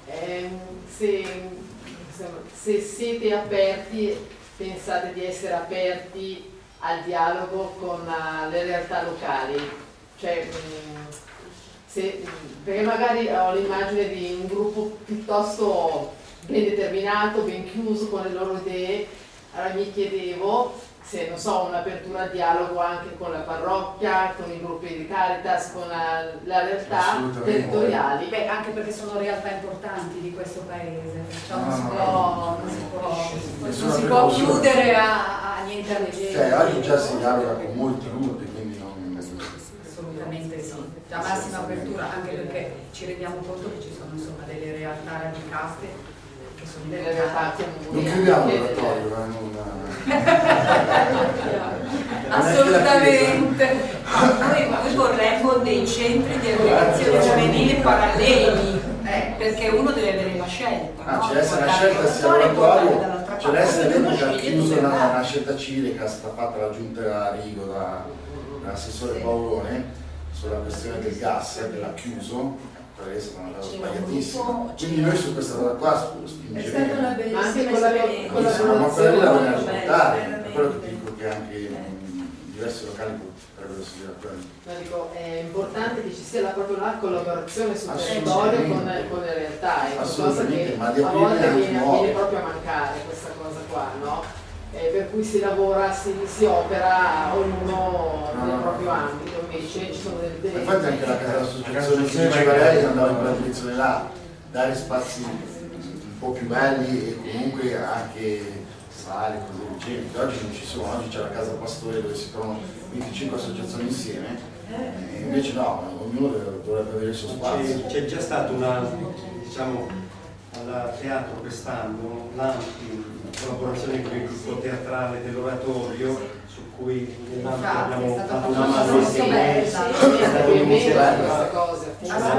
se siete aperti, pensate di essere aperti al dialogo con le realtà locali, cioè perché magari ho l'immagine di un gruppo piuttosto ben determinato, ben chiuso con le loro idee, allora mi chiedevo se, non so, un'apertura al dialogo anche con la parrocchia, con i gruppi di Caritas, con la realtà territoriali. Beh, anche perché sono realtà importanti di questo paese, perciò non si può chiudere a niente alle gente. Cioè oggi già si dialoga con molti gruppi, quindi non... Assolutamente sì, la massima apertura, anche perché ci rendiamo conto che ci sono insomma delle realtà radicate che sono delle realtà comuni. Non chiudiamo l'oratorio, assolutamente. Noi vorremmo dei centri di aggregazione giovanile paralleli, perché uno deve avere la scelta. Ci deve essere una scelta sia l'oratorio, ci deve essere all'epoca chiuso una scelta civica, è stata fatta la giunta a Rigo dall'assessore Paolone sulla questione del gas, che l'ha chiuso, quella è stata una cosa sbagliatissima. Quindi noi su questa cosa qua spingeremo. Ma anche con la ma quella lì la vogliamo ascoltare, per quello che dico che anche in diversi locali potrebbero seguire a quello. No, dico, è importante che ci sia proprio la collaborazione sul territorio con le realtà, è qualcosa che a volte viene proprio a mancare questa cosa qua, no? Per cui si lavora, si opera ognuno nel proprio ambito, invece ci sono delle infatti anche l'associazione che diceva lei andava in quella direzione là, dare spazi un po' più belli e comunque anche sale, cose del genere, che oggi non ci sono, oggi c'è la Casa Pastore dove si trovano 25 associazioni insieme, e invece no, ognuno dovrebbe avere il suo spazio. C'è già stata una, diciamo, al teatro quest'anno, collaborazione con il gruppo teatrale dell'oratorio, su cui nell'ambito abbiamo fatto una mano insieme. questa cosa. Quindi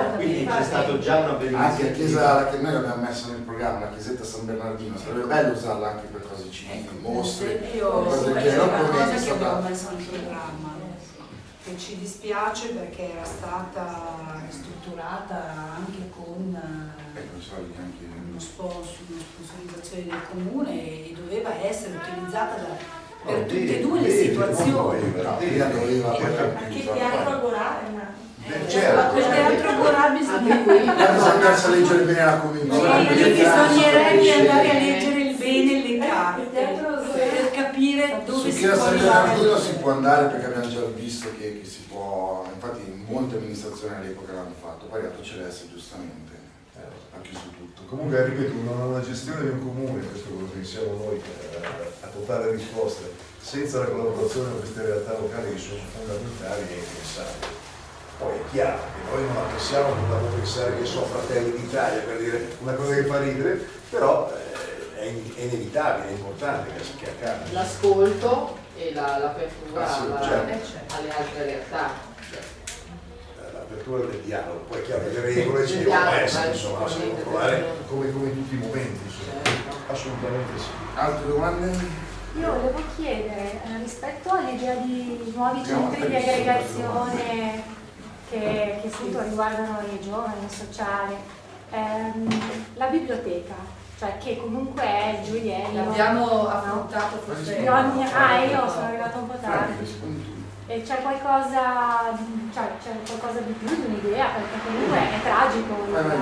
c'è stato già una bellissima. Anche la chiesa che noi abbiamo messo nel programma, la chiesetta San Bernardino, sarebbe bello usarla anche per cose civili, mostre, cose del genere. È una cosa che abbiamo messo nel programma, che ci dispiace perché era stata strutturata anche con una sponsorizzazione del comune e doveva essere utilizzata per tutte e due le situazioni. Perché il teatro Agorà è una... Il teatro Agorà bisogna leggere bene la convenzione. Bisognerebbe andare a leggere il bene le carte per capire dove si può arrivare. Si può andare perché abbiamo già visto che si può, infatti molte amministrazioni all'epoca l'hanno fatto, poi Gatto Celeste giustamente ha chiuso tutto. Comunque ripeto, una gestione di un comune, questo lo pensiamo noi, a totale risposta, senza la collaborazione con queste realtà locali che sono fondamentali e necessarie. Poi è chiaro che noi non la pensiamo, dobbiamo pensare che sono Fratelli d'Italia, per dire una cosa che fa ridere, però è inevitabile, è importante che accada. L'ascolto e l'apertura certo. alle altre realtà. L'apertura del dialogo, poi è chiaro che le regole ci devono essere, insomma, si devono trovare come in tutti i momenti, insomma. Certo. Assolutamente sì. Altre domande? Io volevo chiedere, rispetto all'idea di nuovi centri di aggregazione che appunto riguardano i giovani, il sociale, la biblioteca, cioè che comunque è il gioiello. L'abbiamo affrontato forse. Io sono arrivata un po' tardi. E c'è qualcosa di più di un'idea, perché comunque è tragico.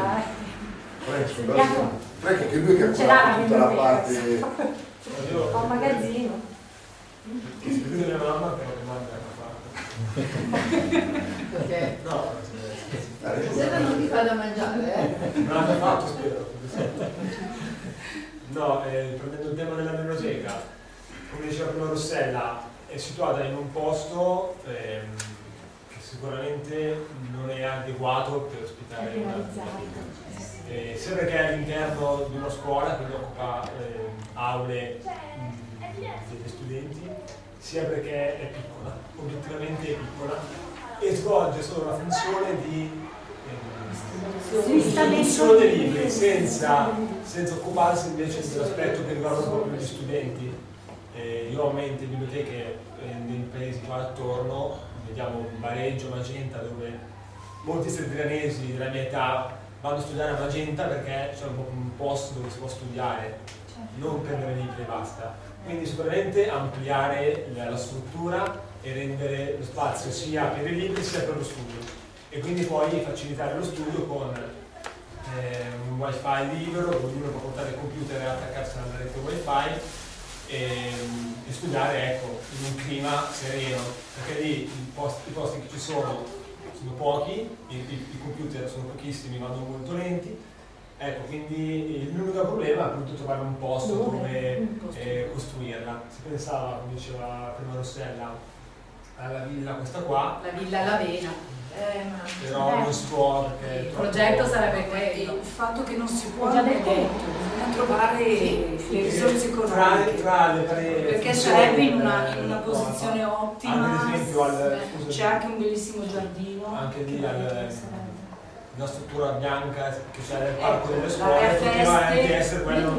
Frank, che lui che ha curato tutta la parte. Ho un magazzino. Spiego mia mamma per la domanda che ha fatto. Perché? No. Stasera non ti fa da mangiare, Non l'ha fatto, spero. No, prendendo il tema della biblioteca, come diceva prima Rossella, è situata in un posto che sicuramente non è adeguato per ospitare una biblioteca. Sia perché è all'interno di una scuola, quindi occupa aule degli studenti, sia perché è piccola, obiettivamente è piccola, e svolge solo la funzione di distribuzione dei libri, senza occuparsi invece dell'aspetto che riguarda proprio gli studenti. Io ho in mente biblioteche nei paesi qua attorno, vediamo Bareggio, Magenta, dove molti sedrianesi della mia età vanno a studiare a Magenta perché c'è un posto dove si può studiare, non prendere libri e basta. Quindi sicuramente ampliare la struttura e rendere lo spazio sia per i libri sia per lo studio, e quindi poi facilitare lo studio con un wifi libero, dove ognuno può portare il computer e attaccarsi alla rete wifi e studiare, ecco, in un clima sereno, perché lì i posti che ci sono pochi, i computer sono pochissimi, vanno molto lenti. Ecco, quindi l'unico problema è appunto trovare un posto dove costruirla. Si pensava, come diceva prima Rossella, alla villa questa qua. La villa all'Avena. Però non si può perché il progetto sarebbe quello. Il fatto che non si può già detto, bisogna trovare le risorse economiche, perché sarebbe in una posizione ottima. Ad esempio c'è anche un bellissimo giardino. Anche lì una struttura bianca che c'è nel parco delle scuole, poteva anche essere quello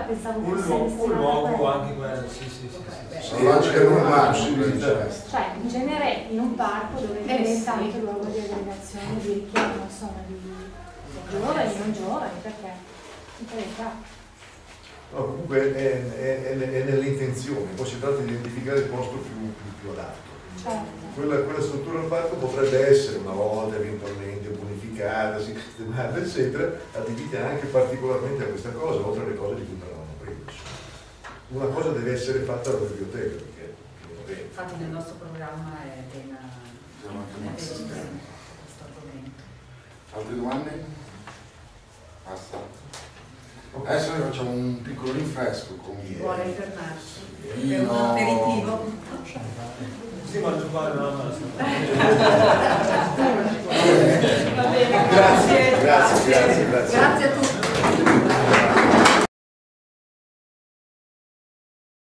un luogo anche quello, sì. Logica normale, cioè in genere in un parco dove diventa anche luogo di aggregazione di richiamo, insomma, di giovani, non giovani, perché in realtà. No, comunque è nelle intenzioni, poi si tratta di identificare il posto più adatto. Certo. Quella struttura del parco potrebbe essere una volta eventualmente bonificata, sistemata, eccetera, adibita anche particolarmente a questa cosa, oltre alle cose di cui parlavamo prima. Una cosa deve essere fatta alla biblioteca, perché infatti nel nostro programma è appena questo argomento. Altre domande? Basta. Adesso noi facciamo un piccolo rinfresco con vuole fermarsi per un aperitivo. Sì, mangio qua la mamma. Va bene, grazie.